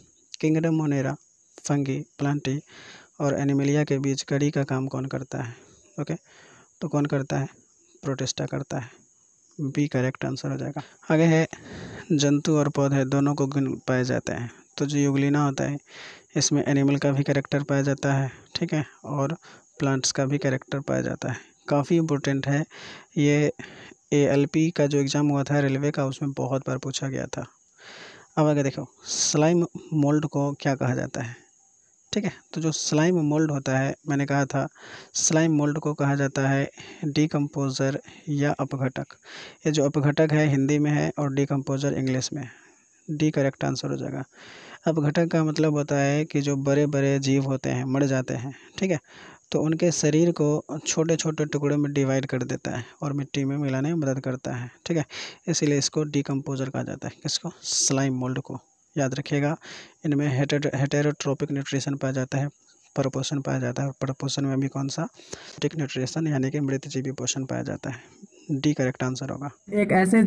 किंगडम मोनेरा, फंगी, प्लांटी और एनिमिलिया के बीच कड़ी का काम कौन करता है? ओके, तो कौन करता है? प्रोटिस्टा करता है। बी करेक्ट आंसर हो जाएगा। आगे है जंतु और पौधे दोनों को गुण पाए जाते हैं। तो जो यूग्लिना होता है इसमें एनिमल का भी कैरेक्टर पाया जाता है, ठीक है, और प्लांट्स का भी कैरेक्टर पाया जाता है। काफ़ी इम्पोर्टेंट है ये। ALP का जो एग्ज़ाम हुआ था रेलवे का, उसमें बहुत बार पूछा गया था। अब आगे देखो, स्लाइम मोल्ड को क्या कहा जाता है? ठीक है, तो जो स्लाइम मोल्ड होता है, मैंने कहा था स्लाइम मोल्ड को कहा जाता है डिकम्पोज़र या अपघटक। ये जो अपघटक है हिंदी में है और डिकम्पोज़र इंग्लिश में। डी करेक्ट आंसर हो जाएगा। अपघटक का मतलब होता है कि जो बड़े बड़े जीव होते हैं मर जाते हैं, ठीक है, तो उनके शरीर को छोटे छोटे टुकड़ों में डिवाइड कर देता है और मिट्टी में मिलाने में मदद करता है, ठीक है, इसीलिए इसको डिकम्पोज़र कहा जाता है। किसको? स्लाइम मोल्ड को। याद रखिएगा, इनमें हेटेरोट्रोपिक न्यूट्रिशन पाया जाता है, परपोषण पाया जाता है, और परपोषण में भी कौन सा? टिक न्यूट्रिशन यानी कि मृतजीवी पोषण पाया जाता है। डी करेक्ट आंसर होगा। एक ऐसे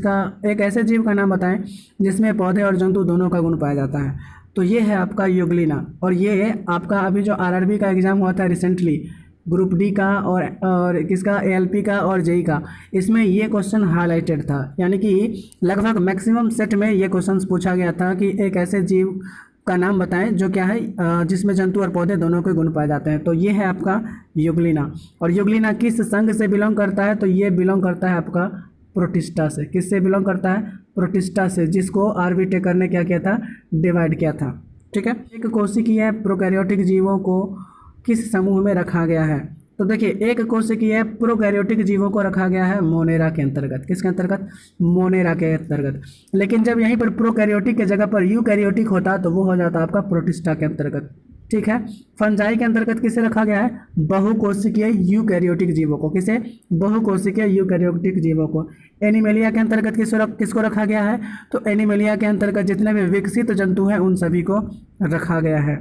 जीव का नाम बताएं जिसमें पौधे और जंतु दोनों का गुण पाया जाता है। तो ये है आपका यूग्लिना, और ये आपका अभी जो RRB का एग्ज़ाम हुआ था रिसेंटली, ग्रुप डी का और किसका, ALP का और JEE का, इसमें ये क्वेश्चन हाईलाइटेड था। यानी कि लगभग मैक्सिमम सेट में ये क्वेश्चन पूछा गया था कि एक ऐसे जीव का नाम बताएं जो क्या है जिसमें जंतु और पौधे दोनों के गुण पाए जाते हैं। तो ये है आपका यूग्लिना। और यूग्लिना किस संघ से बिलोंग करता है? तो ये बिलोंग करता है आपका प्रोटिस्टा से। किससे बिलोंग करता है? प्रोटिस्टा से, जिसको R.V. टेकर ने क्या किया था? डिवाइड किया था, ठीक है। एक कोशिकीय प्रोकैरियोटिक जीवों को किस समूह में रखा गया है? तो देखिए, एक कोशिकीय प्रोकैरियोटिक जीवों को रखा गया है मोनेरा के अंतर्गत। किसके अंतर्गत? मोनेरा के अंतर्गत। लेकिन जब यहीं पर प्रोकैरियोटिक के जगह पर यूकैरियोटिक होता तो वो हो जाता आपका प्रोटिस्टा के अंतर्गत, ठीक है। फंजाई के अंतर्गत किसे रखा गया है? बहुकोशिकीय यूकैरियोटिक जीवों को। किसे? बहुकोशिकीय यूकैरियोटिक जीवों को। एनिमेलिया के अंतर्गत किसको रखा गया है? तो एनिमेलिया के अंतर्गत जितने भी विकसित जंतु हैं उन सभी को रखा गया है।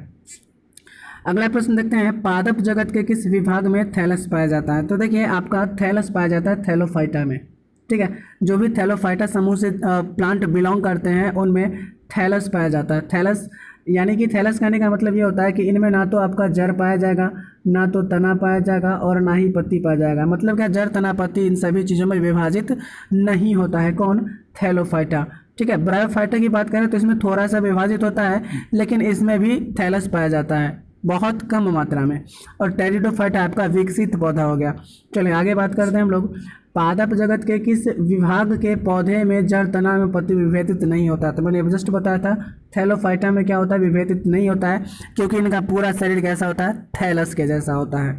अगला प्रश्न देखते हैं, पादप जगत के किस विभाग में थैलस पाया जाता है? तो देखिए, आपका थैलस पाया जाता है थैलोफाइटा में, ठीक है। जो भी थैलोफाइटा समूह से प्लांट बिलोंग करते हैं उनमें थैलस पाया जाता है। थैलस यानी कि थैलस कहने का मतलब ये होता है कि इनमें ना तो आपका जड़ पाया जाएगा, ना तो तना पाया जाएगा और ना ही पत्ती पाया जाएगा। मतलब क्या? जड़, तना, पत्ती इन सभी चीज़ों में विभाजित नहीं होता है। कौन? थैलोफाइटा, ठीक है। ब्रायोफाइटा की बात करें तो इसमें थोड़ा सा विभाजित होता है, लेकिन इसमें भी थैलस पाया जाता है, बहुत कम मात्रा में। और टेरिडोफाइटा आपका विकसित पौधा हो गया। चलिए आगे बात करते हैं हम लोग। पादप जगत के किस विभाग के पौधे में जड़, तना में पत्ती विभेदित नहीं होता? तो मैंने जस्ट बताया था थैलोफाइटा में क्या होता है? विभेदित नहीं होता है, क्योंकि इनका पूरा शरीर कैसा होता है? थैलस के जैसा होता है।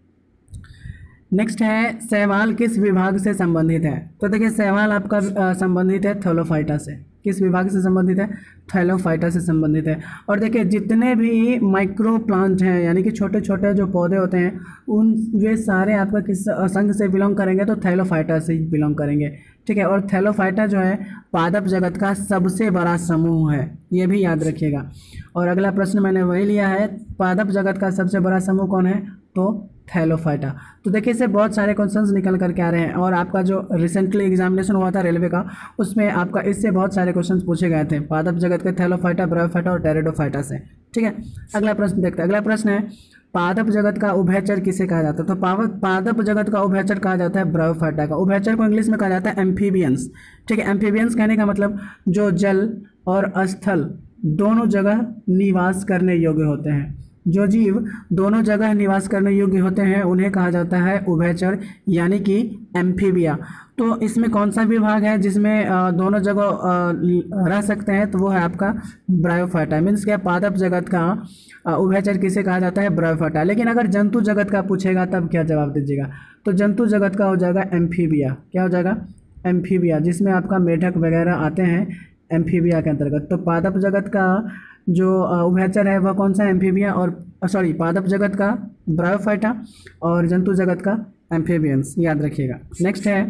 नेक्स्ट है, शैवाल किस विभाग से संबंधित है? तो देखिए, शैवाल आपका संबंधित है थैलोफाइटा से। किस विभाग से संबंधित है? थैलोफाइटा से संबंधित है। और देखिए, जितने भी माइक्रो प्लांट हैं यानी कि छोटे छोटे जो पौधे होते हैं उन वे सारे आपका किस संघ से बिलोंग करेंगे? तो थैलोफाइटा से बिलोंग करेंगे, ठीक है। और थैलोफाइटा जो है पादप जगत का सबसे बड़ा समूह है, ये भी याद रखिएगा। और अगला प्रश्न मैंने वही लिया है, पादप जगत का सबसे बड़ा समूह कौन है? तो थैलोफाइटा। तो देखिए, इससे बहुत सारे क्वेश्चंस निकल करके आ रहे हैं, और आपका जो रिसेंटली एग्जामिनेशन हुआ था रेलवे का उसमें आपका इससे बहुत सारे क्वेश्चंस पूछे गए थे, पादप जगत के थैलोफाइटा, ब्रायोफाइटा और टेरिडोफाइटा से, ठीक है। अगला प्रश्न देखते हैं। अगला प्रश्न है, पादप जगत का उभयचर किसे कहा जाता है? तो पादप जगत का उभयचर कहा जाता है ब्रायोफाइटा का। उभयचर को इंग्लिश में कहा जाता है एम्फीबियंस, ठीक है। एम्फीबियंस कहने का मतलब जो जल और स्थल दोनों जगह निवास करने योग्य होते हैं। जो जीव दोनों जगह निवास करने योग्य होते हैं उन्हें कहा जाता है उभयचर यानी कि एम्फीबिया। तो इसमें कौन सा विभाग है जिसमें दोनों जगह रह सकते हैं? तो वो है आपका ब्रायोफाइटा। मीन्स क्या? पादप जगत का उभयचर किसे कहा जाता है? ब्रायोफाइटा। लेकिन अगर जंतु जगत का पूछेगा तब क्या जवाब दीजिएगा? तो जंतु जगत का हो जाएगा एम्फीबिया। क्या हो जाएगा? एम्फीबिया, जिसमें आपका मेढक वगैरह आते हैं एम्फीबिया के अंतर्गत। तो पादप जगत का जो उभयचर है वह कौन सा? एम्फीबिया। और पादप जगत का ब्रायोफाइटा और जंतु जगत का एम्फीबियंस, याद रखिएगा। नेक्स्ट है,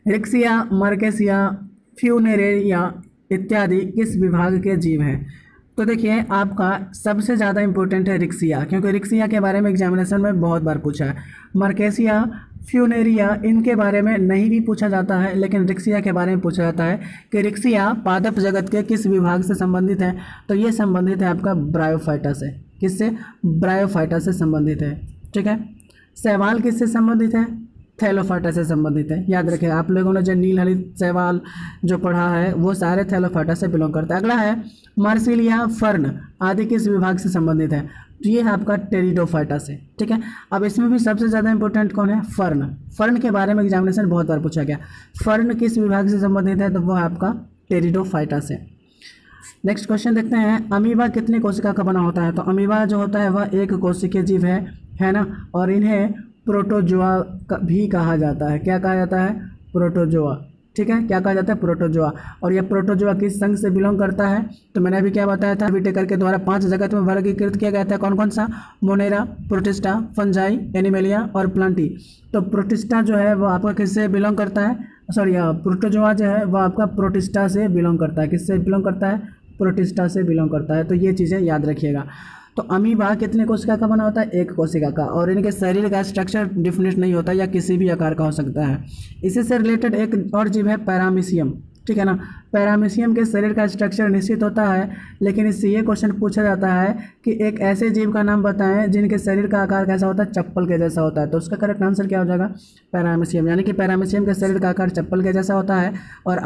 रिक्सिया, मर्केसिया, फ्यूनेरेरिया इत्यादि किस विभाग के जीव हैं? तो देखिए आपका सबसे ज़्यादा इम्पोर्टेंट है रिक्सिया, क्योंकि रिक्सिया के बारे में एग्जामिनेशन में बहुत बार पूछा है। मार्केसिया, फ्यूनेरिया इनके बारे में नहीं भी पूछा जाता है, लेकिन रिक्सिया के बारे में पूछा जाता है कि रिक्सिया पादप जगत के किस विभाग से संबंधित है। तो ये संबंधित है आपका ब्रायोफाइटा से। किससे? ब्रायोफाइटा से संबंधित है। ठीक है। शैवाल किससे संबंधित है? थैलोफाइटा से संबंधित है। याद रखें, आप लोगों ने जो नील हरित शैवाल जो पढ़ा है वो सारे थैलोफाइटा से बिलोंग करता है। अगला है मार्सिलिया, फर्न आदि किस विभाग से संबंधित है? तो ये है आपका टेरिडोफाइटा से। ठीक है। अब इसमें भी सबसे ज़्यादा इंपॉर्टेंट कौन है? फर्न। फर्न के बारे में एग्जामिनेशन बहुत बार पूछा गया। फर्न किस विभाग से संबंधित है? तो वो है आपका टेरिडोफाइटा से। नेक्स्ट क्वेश्चन देखते हैं, अमीबा कितनी कोशिका का बना होता है? तो अमीबा जो होता है वह एक कोशिकीय जीव है ना, और इन्हें प्रोटोजोआ भी कहा जाता है। क्या कहा जाता है? प्रोटोजोआ। ठीक है। क्या कहा जाता है? प्रोटोजोआ। और यह प्रोटोजोआ किस संघ से बिलोंग करता है? तो मैंने अभी क्या बताया था, विटेकर के द्वारा 5 जगत में वर्गीकृत किया गया था। कौन कौन सा? मोनेरा, प्रोटिस्टा, फंजाई, एनिमेलिया और प्लांटी। तो प्रोटिस्टा जो है वो आपका किससे बिलोंग करता है? सॉरी, प्रोटोजोआ जो है वो आपका प्रोटिस्टा से बिलोंग करता है। किससे बिलोंग करता है? प्रोटिस्टा से बिलोंग करता है। तो ये चीज़ें याद रखिएगा। तो अमीबा कितने कोशिका का बना होता है? एक कोशिका का, और इनके शरीर का स्ट्रक्चर डिफिनेट नहीं होता या किसी भी आकार का हो सकता है। इसी से रिलेटेड एक और जीव है पैरामीशियम। ठीक है ना। पैरामीशियम के शरीर का स्ट्रक्चर निश्चित होता है, लेकिन इससे ये क्वेश्चन पूछा जाता है कि एक ऐसे जीव का नाम बताएं जिनके शरीर का आकार कैसा होता है? चप्पल के जैसा होता है। तो उसका करेक्ट आंसर क्या हो जाएगा? पैरामीशियम। यानी कि पैरामीशियम के शरीर का आकार चप्पल के जैसा होता है, और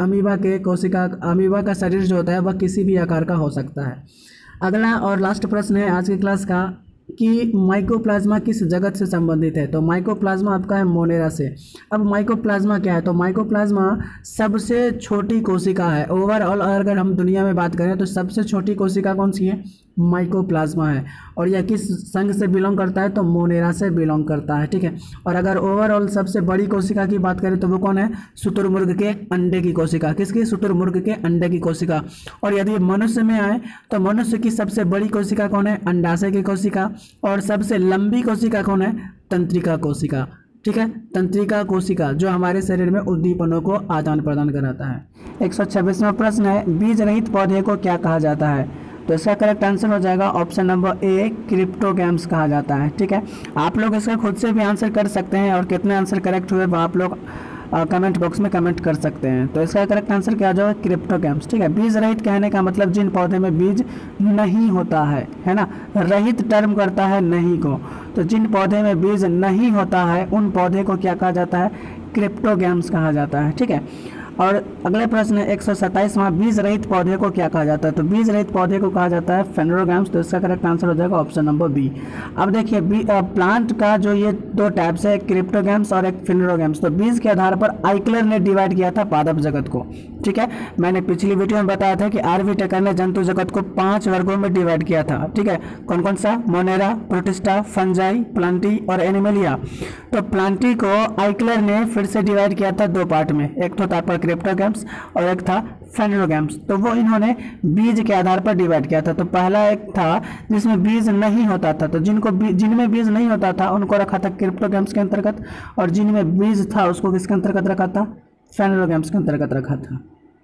अमीबा का शरीर जो होता है वह किसी भी आकार का हो सकता है। अगला और लास्ट प्रश्न है आज की क्लास का कि माइकोप्लाज्मा किस जगत से संबंधित है? तो माइकोप्लाज्मा आपका है मोनेरा से। अब माइकोप्लाज्मा क्या है? तो माइकोप्लाज्मा सबसे छोटी कोशिका है। ओवरऑल अगर हम दुनिया में बात करें तो सबसे छोटी कोशिका कौन सी है? माइकोप्लाज्मा है। और यह किस संघ से बिलोंग करता है? तो मोनेरा से बिलोंग करता है। ठीक है। और अगर ओवरऑल सबसे बड़ी कोशिका की बात करें तो वो कौन है? शुतुरमुर्ग के अंडे की कोशिका। किसकी? शुतुरमुर्ग के अंडे की कोशिका। और यदि मनुष्य में आए तो मनुष्य की सबसे बड़ी कोशिका कौन है? अंडाशय की कोशिका। और सबसे लंबी कोशिका कौन है? तंत्रिका कोशिका। ठीक है। तंत्रिका कोशिका जो हमारे शरीर में उद्दीपनों को आदान प्रदान कराता है। 126वां प्रश्न है, बीज रहित पौधे को क्या कहा जाता है? तो इसका करेक्ट आंसर हो जाएगा ऑप्शन नंबर ए, क्रिप्टोगैम्स कहा जाता है। ठीक है। आप लोग इसका खुद से भी आंसर कर सकते हैं, और कितने आंसर करेक्ट हुए वो आप लोग कमेंट बॉक्स में कमेंट कर सकते हैं। तो इसका करेक्ट आंसर क्या हो जाएगा? क्रिप्टोगैम्स। ठीक है। बीज रहित कहने का मतलब जिन पौधे में बीज नहीं होता है ना। रहित टर्म करता है नहीं को, तो जिन पौधे में बीज नहीं होता है उन पौधे को क्या कहा जाता है? क्रिप्टोगैम्स कहा जाता है। ठीक है। और अगले प्रश्न है 127वां, बीज रहित पौधे को क्या कहा जाता है? तो बीज रहित पौधे को कहा जाता है फेनोरोगैम्स। तो इसका करेक्ट आंसर हो जाएगा ऑप्शन नंबर बी। अब देखिए प्लांट का जो ये 2 टाइप्स है, एक क्रिप्टोगैम्स और एक फेनोरोगैम्स। तो बीज के आधार पर आइक्लर ने डिवाइड किया था पादप जगत को। ठीक है। मैंने पिछली वीडियो में बताया था कि आर विटेकर ने जंतु जगत को 5 वर्गों में डिवाइड किया था। ठीक है। कौन कौन सा? मोनेरा, प्रोटिस्टा, फंजाई, प्लांटी और एनिमेलिया। तो प्लांटी को आइक्लर ने फिर से डिवाइड किया था 2 पार्ट में, एक तो था क्रिप्टोगैम्स और एक था फेनोरोगैम्स। तो वो इन्होंने बीज के आधार पर डिवाइड किया था। तो पहला एक था जिसमें बीज नहीं होता था, तो जिनमें बीज नहीं होता था उनको रखा था क्रिप्टोगैम्स के अंतर्गत, और जिनमें बीज था उसको किसके अंतर्गत रखा था? फेनोरोगैम्स के अंतर्गत रखा था।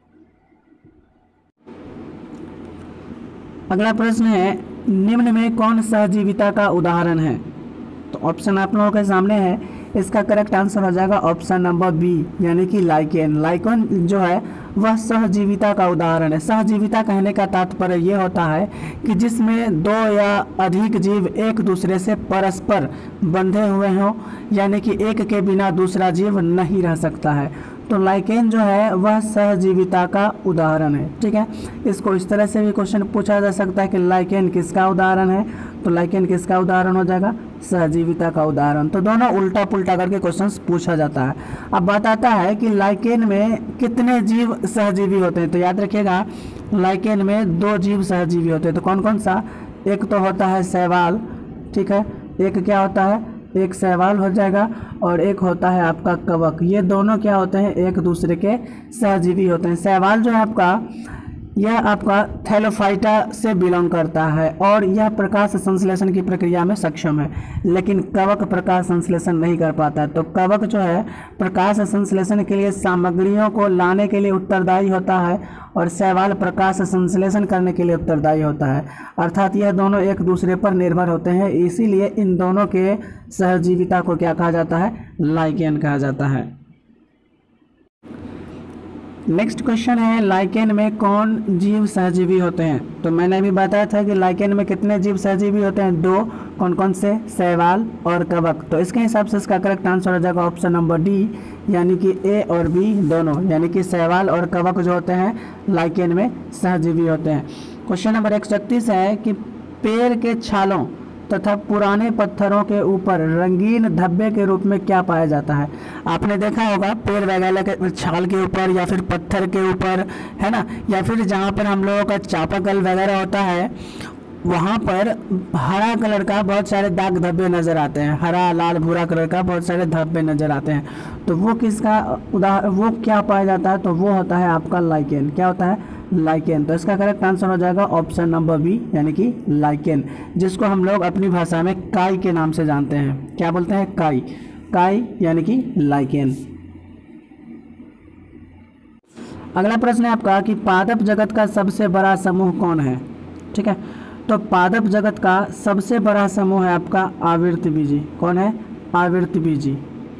अगला प्रश्न है, निम्न में कौन सहजीविता का उदाहरण है? तो ऑप्शन आप लोगों के सामने है। इसका करेक्ट आंसर हो जाएगा ऑप्शन नंबर बी, यानी कि लाइकेन। लाइकेन जो है वह सहजीविता का उदाहरण है। सहजीविता कहने का तात्पर्य ये होता है कि जिसमें 2 या अधिक जीव एक दूसरे से परस्पर बंधे हुए हों, यानी कि एक के बिना दूसरा जीव नहीं रह सकता है। तो लाइकेन जो है वह सहजीविता का उदाहरण है। ठीक है। इसको इस तरह से भी क्वेश्चन पूछा जा सकता है कि लाइकेन किसका उदाहरण है? तो लाइकेन किसका उदाहरण हो जाएगा? सहजीविता का उदाहरण। तो दोनों उल्टा पुल्टा करके क्वेश्चंस पूछा जाता है। अब बात आता है कि लाइकेन में कितने जीव सहजीवी होते हैं? तो याद रखिएगा लाइकेन में 2 जीव सहजीवी होते हैं। तो कौन कौन सा? एक तो होता है शैवाल। ठीक है। एक क्या होता है? एक शैवाल हो जाएगा, और एक होता है आपका कवक। ये दोनों क्या होते हैं? एक दूसरे के सहजीवी होते हैं। शैवाल जो है आपका यह आपका थैलोफाइटा से बिलोंग करता है और यह प्रकाश संश्लेषण की प्रक्रिया में सक्षम है, लेकिन कवक प्रकाश संश्लेषण नहीं कर पाता है। तो कवक जो है प्रकाश संश्लेषण के लिए सामग्रियों को लाने के लिए उत्तरदायी होता है और शैवाल प्रकाश संश्लेषण करने के लिए उत्तरदायी होता है, अर्थात यह दोनों एक दूसरे पर निर्भर होते हैं। इसीलिए इन दोनों के सहजीविता को क्या कहा जाता है? लाइकेन कहा जाता है। नेक्स्ट क्वेश्चन है, लाइकेन में कौन जीव सहजीवी होते हैं? तो मैंने अभी बताया था कि लाइकेन में कितने जीव सहजीवी होते हैं? 2। कौन कौन से? शैवाल और कवक। तो इसके हिसाब से इसका करेक्ट आंसर हो जाएगा ऑप्शन नंबर डी, यानी कि ए और बी दोनों, यानी कि शैवाल और कवक जो होते हैं लाइकेन में सहजीवी होते हैं। क्वेश्चन नंबर 136 है कि पेड़ के छालों तथा पुराने पत्थरों के ऊपर रंगीन धब्बे के रूप में क्या पाया जाता है? आपने देखा होगा पेड़ वगैरह के छाल के ऊपर या फिर पत्थर के ऊपर, है ना, या फिर जहाँ पर हम लोगों का चापाकल वगैरह होता है वहाँ पर हरा कलर का बहुत सारे दाग धब्बे नज़र आते हैं, हरा लाल भूरा कलर का बहुत सारे धब्बे नज़र आते हैं। तो वो किसका वो क्या पाया जाता है? तो वो होता है आपका लाइकेन। क्या होता है? लाइकेन। तो इसका करेक्ट आंसर हो जाएगा ऑप्शन नंबर बी, यानी कि लाइकेन, जिसको हम लोग अपनी भाषा में काई के नाम से जानते हैं। क्या बोलते हैं? काई। काई यानी कि लाइकेन। अगला प्रश्न है आपका कि पादप जगत का सबसे बड़ा समूह कौन है? ठीक है, तो पादप जगत का सबसे बड़ा समूह है आपका आवृतबीजी। कौन है? आवृतबीजी।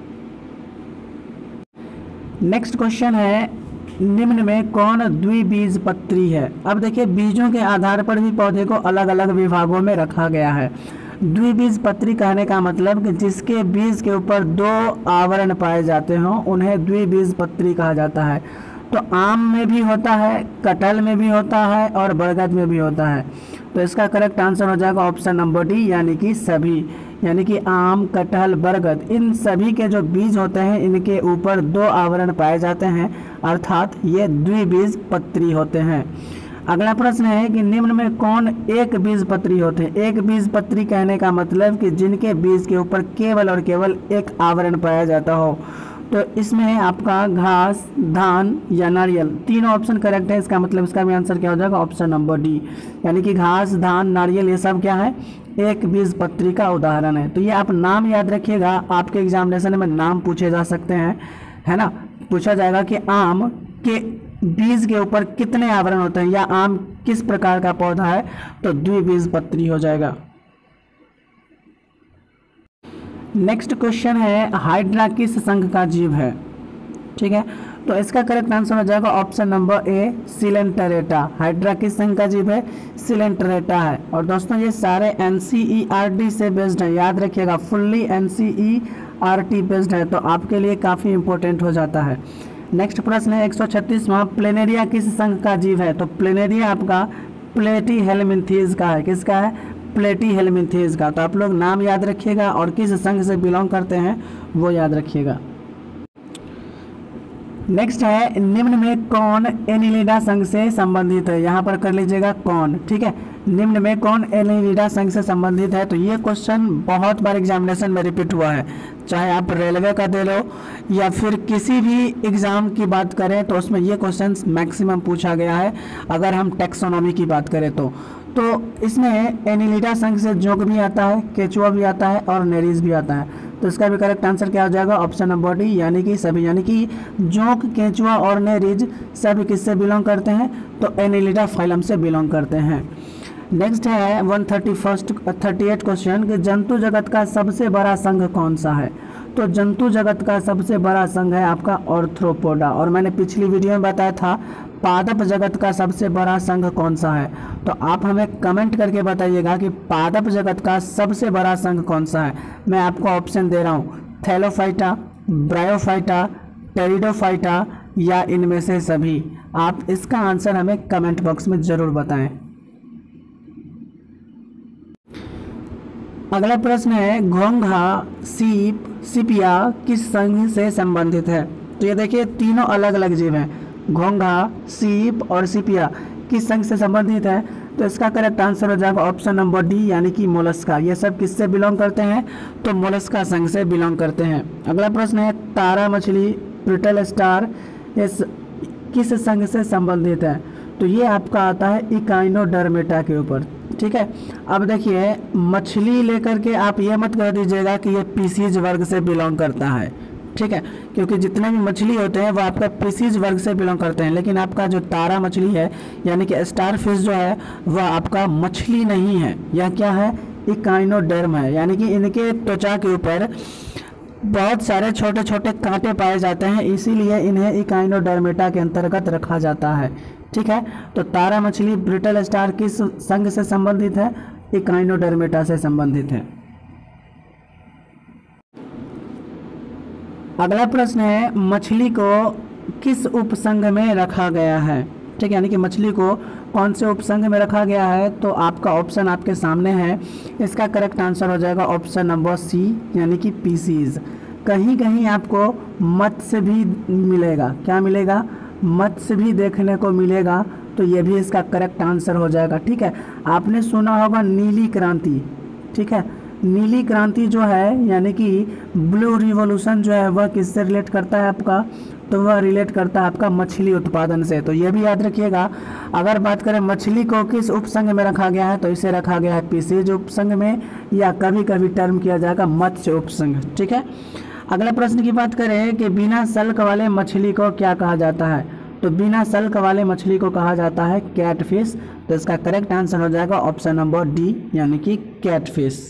नेक्स्ट क्वेश्चन है, निम्न में कौन द्विबीजपत्री है? अब देखिए बीजों के आधार पर भी पौधे को अलग अलग विभागों में रखा गया है। द्विबीजपत्री कहने का मतलब कि जिसके बीज के ऊपर 2 आवरण पाए जाते हों उन्हें द्विबीजपत्री कहा जाता है। तो आम में भी होता है, कटहल में भी होता है और बरगद में भी होता है। तो इसका करेक्ट आंसर हो जाएगा ऑप्शन नंबर डी, यानी कि सभी, यानी कि आम, कटहल, बरगद, इन सभी के जो बीज होते हैं इनके ऊपर 2 आवरण पाए जाते हैं, अर्थात ये द्विबीजपत्री होते हैं। अगला प्रश्न है कि निम्न में कौन एक बीजपत्री होते हैं? एक बीजपत्री कहने का मतलब कि जिनके बीज के ऊपर केवल और केवल एक आवरण पाया जाता हो। तो इसमें आपका घास, धान या नारियल, तीनों ऑप्शन करेक्ट है। इसका मतलब इसका भी आंसर क्या हो जाएगा? ऑप्शन नंबर डी, यानी कि घास, धान, नारियल, ये सब क्या है? एक बीजपत्री का उदाहरण है। तो ये आप नाम याद रखिएगा, आपके एग्जामिनेशन में नाम पूछे जा सकते हैं, है ना। पूछा जाएगा कि आम के बीज के ऊपर कितने आवरण होते हैं या आम किस प्रकार का पौधा है, तो द्विबीजपत्री हो जाएगा। नेक्स्ट क्वेश्चन है, हाइड्रा किस संघ का जीव है? ठीक है, तो इसका करेक्ट आंसर हो जाएगा option number A, coelenterata. Hydra किस संघ का जीव है? सिलेंटरेटा है। और दोस्तों ये सारे NCERT से बेस्ड है, याद रखिएगा, फुल्ली NCERT बेस्ड है, तो आपके लिए काफ़ी इंपॉर्टेंट हो जाता है। नेक्स्ट प्रश्न है 136वां, प्लेनेरिया किस संघ का जीव है? तो प्लेनेरिया आपका प्लेटीहेल्मिन्थीज का है। किसका है? प्लेटीहेल्मिन्थीज का। तो आप लोग नाम याद रखिएगा और किस संघ से बिलोंग करते हैं वो याद रखिएगा। नेक्स्ट है, निम्न में कौन एनिलिडा संघ से संबंधित है? यहाँ पर कर लीजिएगा कौन। ठीक है, निम्न में कौन एनिलिडा संघ से संबंधित है? तो ये क्वेश्चन बहुत बार एग्जामिनेशन में रिपीट हुआ है, चाहे आप रेलवे का दे लो या फिर किसी भी एग्ज़ाम की बात करें तो उसमें ये क्वेश्चन मैक्सिमम पूछा गया है। अगर हम टैक्सोनॉमी की बात करें तो इसमें एनिलिडा संघ से जोंक भी आता है, केचुआ भी आता है और नेरीज भी आता है। तो इसका भी करेक्ट आंसर क्या हो जाएगा? ऑप्शन नंबर डी, यानी कि सभी, यानी कि जोंक, केचुआ और नेरीज सभी किससे बिलोंग करते हैं? तो एनिलिडा फाइलम से बिलोंग करते हैं। नेक्स्ट है 138 क्वेश्चन कि जंतु जगत का सबसे बड़ा संघ कौन सा है? तो जंतु जगत का सबसे बड़ा संघ है आपका ऑर्थ्रोपोडा। और मैंने पिछली वीडियो में बताया था पादप जगत का सबसे बड़ा संघ कौन सा है। तो आप हमें कमेंट करके बताइएगा कि पादप जगत का सबसे बड़ा संघ कौन सा है। मैं आपको ऑप्शन दे रहा हूँ, थैलोफाइटा, ब्रायोफाइटा, टेरिडोफाइटा या इनमें से सभी। आप इसका आंसर हमें कमेंट बॉक्स में ज़रूर बताएं। अगला प्रश्न है, घोंघा, सीप, सिपिया किस संघ से संबंधित है? तो ये देखिए तीनों अलग अलग जीव हैं, घोंघा, सीप और सिपिया किस संघ से संबंधित है? तो इसका करेक्ट आंसर हो जाएगा ऑप्शन नंबर डी, यानी कि मोलस्का। ये सब किससे बिलोंग करते हैं? तो मोलस्का संघ से बिलोंग करते हैं। अगला प्रश्न है, तारा मछली, ब्रिटल स्टार, ये किस संघ से संबंधित है? तो ये आपका आता है इकाइनोडर्मेटा के ऊपर। ठीक है, अब देखिए मछली लेकर के आप ये मत कह दीजिएगा कि ये पीसीज वर्ग से बिलोंग करता है। ठीक है, क्योंकि जितने भी मछली होते हैं वो आपका पीसीज वर्ग से बिलोंग करते हैं, लेकिन आपका जो तारा मछली है यानी कि स्टार फिश जो है वह आपका मछली नहीं है, यह क्या है, इकाइनोडर्म है। यानी कि इनके त्वचा के ऊपर बहुत सारे छोटे छोटे कांटे पाए जाते हैं, इसीलिए इन्हें इकाइनोडर्मेटा के अंतर्गत रखा जाता है। ठीक है, तो तारा मछली ब्रिटल स्टार किस संघ से संबंधित है, इकाइनोडर्मेटा से संबंधित है। अगला प्रश्न है मछली को किस उपसंघ में रखा गया है। ठीक है, यानी कि मछली को कौन से उपसंघ में रखा गया है, तो आपका ऑप्शन आपके सामने है। इसका करेक्ट आंसर हो जाएगा ऑप्शन नंबर सी, यानी कि पीसीज। कहीं कहीं आपको मत्स्य भी मिलेगा, क्या मिलेगा, मत्स्य भी देखने को मिलेगा, तो ये भी इसका करेक्ट आंसर हो जाएगा। ठीक है, आपने सुना होगा नीली क्रांति। ठीक है, नीली क्रांति जो है यानी कि ब्लू रिवॉल्यूशन जो है वह किससे रिलेट करता है आपका, तो वह रिलेट करता है आपका मछली उत्पादन से। तो ये भी याद रखिएगा, अगर बात करें मछली को किस उपसंघ में रखा गया है तो इसे रखा गया है पीसीज उपसंघ में, या कभी कभी टर्म किया जाएगा मत्स्य उपसंघ। ठीक है, अगला प्रश्न की बात करें कि बिना सल्क वाले मछली को क्या कहा जाता है, तो बिना सल्क वाले मछली को कहा जाता है कैटफिश। तो इसका करेक्ट आंसर हो जाएगा ऑप्शन नंबर डी, यानी कि कैटफिश।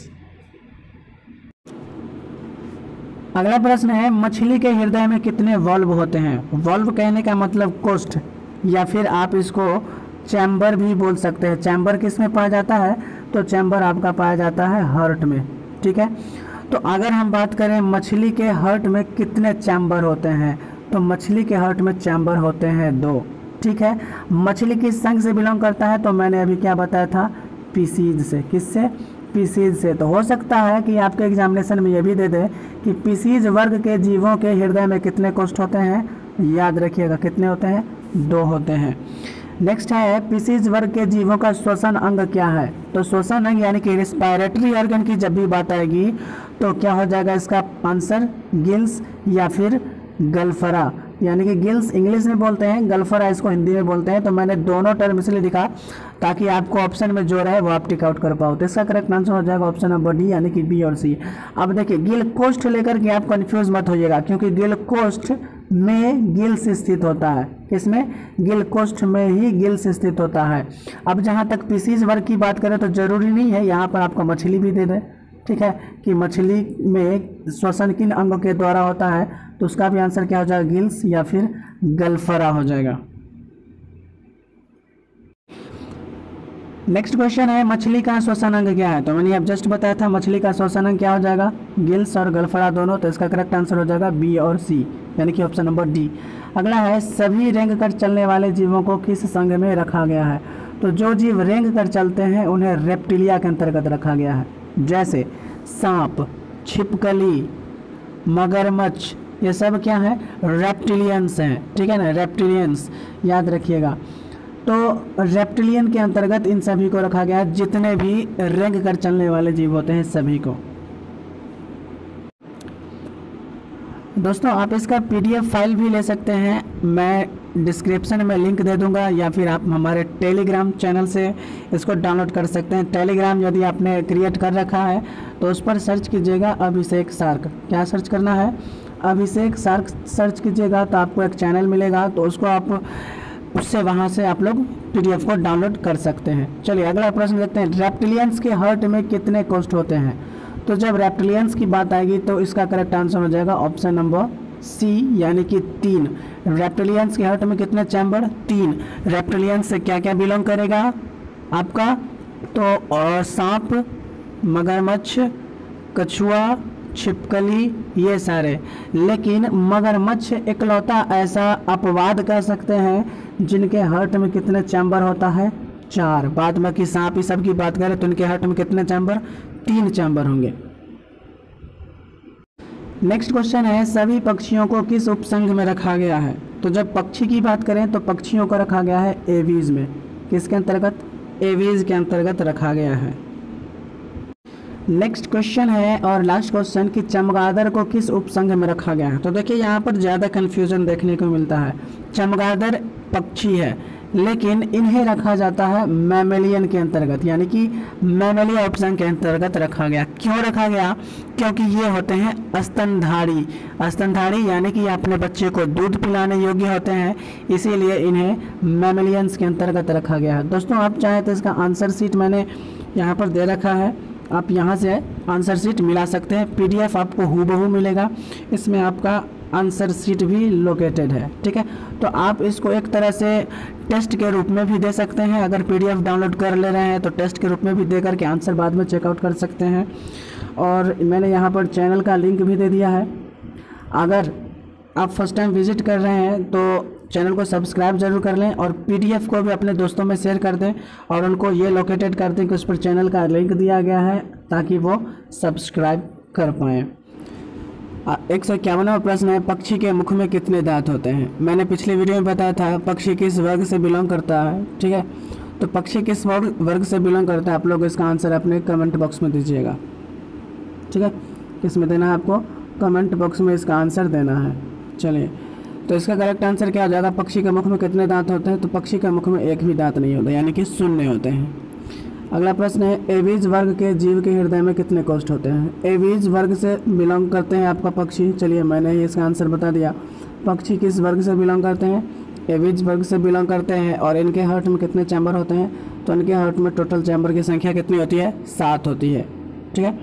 अगला प्रश्न है मछली के हृदय में कितने वॉल्व होते हैं। वॉल्व कहने का मतलब कोष्ठ, या फिर आप इसको चैम्बर भी बोल सकते हैं। चैम्बर किस में पाया जाता है, तो चैम्बर आपका पाया जाता है हार्ट में। ठीक है, तो अगर हम बात करें मछली के हार्ट में कितने चैम्बर होते हैं, तो मछली के हार्ट में चैम्बर होते हैं 2। ठीक है, मछली किस संघ से बिलोंग करता है, तो मैंने अभी क्या बताया था, पीसीज से। किससे, पीसीज से। तो हो सकता है कि आपके एग्जामिनेशन में ये भी दे दे कि पीसीज वर्ग के जीवों के हृदय में कितने कोष्ठ होते हैं, याद रखिएगा कितने होते हैं, 2 होते हैं। नेक्स्ट है पीसीज वर्ग के जीवों का श्वसन अंग क्या है, तो श्वसन अंग यानी कि रिस्पायरेटरी ऑर्गन की जब भी बात आएगी तो क्या हो जाएगा इसका आंसर, गिल्स या फिर गलफरा। यानी कि गिल्स इंग्लिश में बोलते हैं, गलफरा इसको हिंदी में बोलते हैं। तो मैंने दोनों टर्म इसलिए लिखा ताकि आपको ऑप्शन में जो रहे वो आप टिक आउट कर पाओ। तो इसका करेक्ट आंसर हो जाएगा ऑप्शन नंबर डी, यानी कि बी और सी। अब देखिए गिल कोष्ठ लेकर के आप कंफ्यूज मत होइएगा, क्योंकि गिल कोष्ठ में गिल्स स्थित होता है। किसमें, गिल कोष्ठ में ही गिल्स स्थित होता है। अब जहाँ तक पीसीज वर्ग की बात करें तो जरूरी नहीं है यहाँ पर आपको मछली भी दे दे। ठीक है, कि मछली में श्वसन किन अंगों के द्वारा होता है, तो उसका भी आंसर क्या हो जाएगा, गिल्स या फिर गलफरा हो जाएगा। नेक्स्ट क्वेश्चन है मछली का श्वसन अंग क्या है, तो मैंने अब जस्ट बताया था मछली का श्वसन अंग क्या हो जाएगा, गिल्स और गलफरा दोनों। तो इसका करेक्ट आंसर हो जाएगा बी और सी, यानी कि ऑप्शन नंबर डी। अगला है सभी रेंग कर चलने वाले जीवों को किस संघ में रखा गया है, तो जो जीव रेंग कर चलते हैं उन्हें रेप्टिलिया के अंतर्गत रखा गया है। जैसे सांप, छिपकली, मगरमच्छ, ये सब क्या है, रेप्टिलियंस हैं। ठीक है ना, रेप्टिलियंस याद रखिएगा। तो रेप्टिलियन के अंतर्गत इन सभी को रखा गया है, जितने भी रेंग कर चलने वाले जीव होते हैं सभी को। दोस्तों आप इसका पीडीएफ फाइल भी ले सकते हैं, मैं डिस्क्रिप्शन में लिंक दे दूंगा, या फिर आप हमारे टेलीग्राम चैनल से इसको डाउनलोड कर सकते हैं। टेलीग्राम यदि आपने क्रिएट कर रखा है तो उस पर सर्च कीजिएगा अभिषेक सार्क। क्या सर्च करना है, अभिषेक सार्क सर्च कीजिएगा तो आपको एक चैनल मिलेगा, तो उसको आप उससे वहाँ से आप लोग पीडीएफ को डाउनलोड कर सकते हैं। चलिए अगला प्रश्न देखते हैं, रेप्टिलियंस के हार्ट में कितने कोष्ठ होते हैं, तो जब रेप्टिलियंस की बात आएगी तो इसका करेक्ट आंसर हो जाएगा ऑप्शन नंबर सी, यानी कि 3। रेप्टिलियंस के हार्ट में कितने चैम्बर, 3। रेप्टिलियंस से क्या क्या बिलोंग करेगा आपका, तो और सांप, मगरमच्छ, कछुआ, छिपकली, ये सारे। लेकिन मगरमच्छ इकलौता ऐसा अपवाद कह सकते हैं जिनके हार्ट में कितने चैम्बर होता है, 4। बाद बाकी सांप ही सब की बात करें तो इनके हार्ट में कितने चैम्बर, 3 चैम्बर होंगे। नेक्स्ट क्वेश्चन है सभी पक्षियों को किस उपसंघ में रखा गया है, तो जब पक्षी की बात करें तो पक्षियों को रखा गया है एवीज में। किसके अंतर्गत, एवीज के अंतर्गत रखा गया है। नेक्स्ट क्वेश्चन है और लास्ट क्वेश्चन कि चमगादड़ को किस उपसंघ में रखा गया है, तो देखिए यहाँ पर ज़्यादा कन्फ्यूजन देखने को मिलता है। चमगादड़ पक्षी है, लेकिन इन्हें रखा जाता है मैमेलियन के अंतर्गत, यानी कि मैमेलिया उपसंघ के अंतर्गत रखा गया। क्यों रखा गया? क्योंकि ये होते हैं स्तनधारी। स्तनधारी यानी कि अपने बच्चे को दूध पिलाने योग्य होते हैं, इसीलिए इन्हें मैमेलियंस के अंतर्गत रखा गया है। दोस्तों आप चाहें तो इसका आंसर शीट मैंने यहाँ पर दे रखा है, आप यहाँ से आंसर शीट मिला सकते हैं। PDF आपको हूबहू मिलेगा, इसमें आपका आंसर शीट भी लोकेटेड है, ठीक है। तो आप इसको एक तरह से टेस्ट के रूप में भी दे सकते हैं, अगर PDF डाउनलोड कर ले रहे हैं तो टेस्ट के रूप में भी दे करके आंसर बाद में चेकआउट कर सकते हैं। और मैंने यहाँ पर चैनल का लिंक भी दे दिया है, अगर आप फर्स्ट टाइम विजिट कर रहे हैं तो चैनल को सब्सक्राइब जरूर कर लें और PDF को भी अपने दोस्तों में शेयर कर दें और उनको ये लोकेटेड कर दें कि उस पर चैनल का लिंक दिया गया है ताकि वो सब्सक्राइब कर पाएँ। 151वां प्रश्न है, पक्षी के मुख में कितने दांत होते हैं? मैंने पिछले वीडियो में बताया था पक्षी किस वर्ग से बिलोंग करता है, ठीक है। तो पक्षी किस वर्ग से बिलोंग करता है, आप लोग इसका आंसर अपने कमेंट बॉक्स में दीजिएगा, ठीक है। किस में देना है आपको? कमेंट बॉक्स में इसका आंसर देना है। चलिए, तो इसका करेक्ट आंसर क्या हो जाएगा? पक्षी के मुख में कितने दांत होते हैं? तो पक्षी के मुख में एक भी दांत नहीं होता, यानी कि शून्य होते हैं। अगला प्रश्न है, एवीज वर्ग के जीव के हृदय में कितने कोष्ठ होते हैं? एवीज वर्ग से बिलोंग करते हैं आपका पक्षी। चलिए, मैंने ही इसका आंसर बता दिया। पक्षी किस वर्ग से बिलोंग करते हैं? एवीज वर्ग से बिलोंग करते हैं। और इनके हार्ट में कितने चैम्बर होते हैं? तो इनके हार्ट में टोटल चैम्बर की संख्या कितनी होती है? 7 होती है, ठीक है।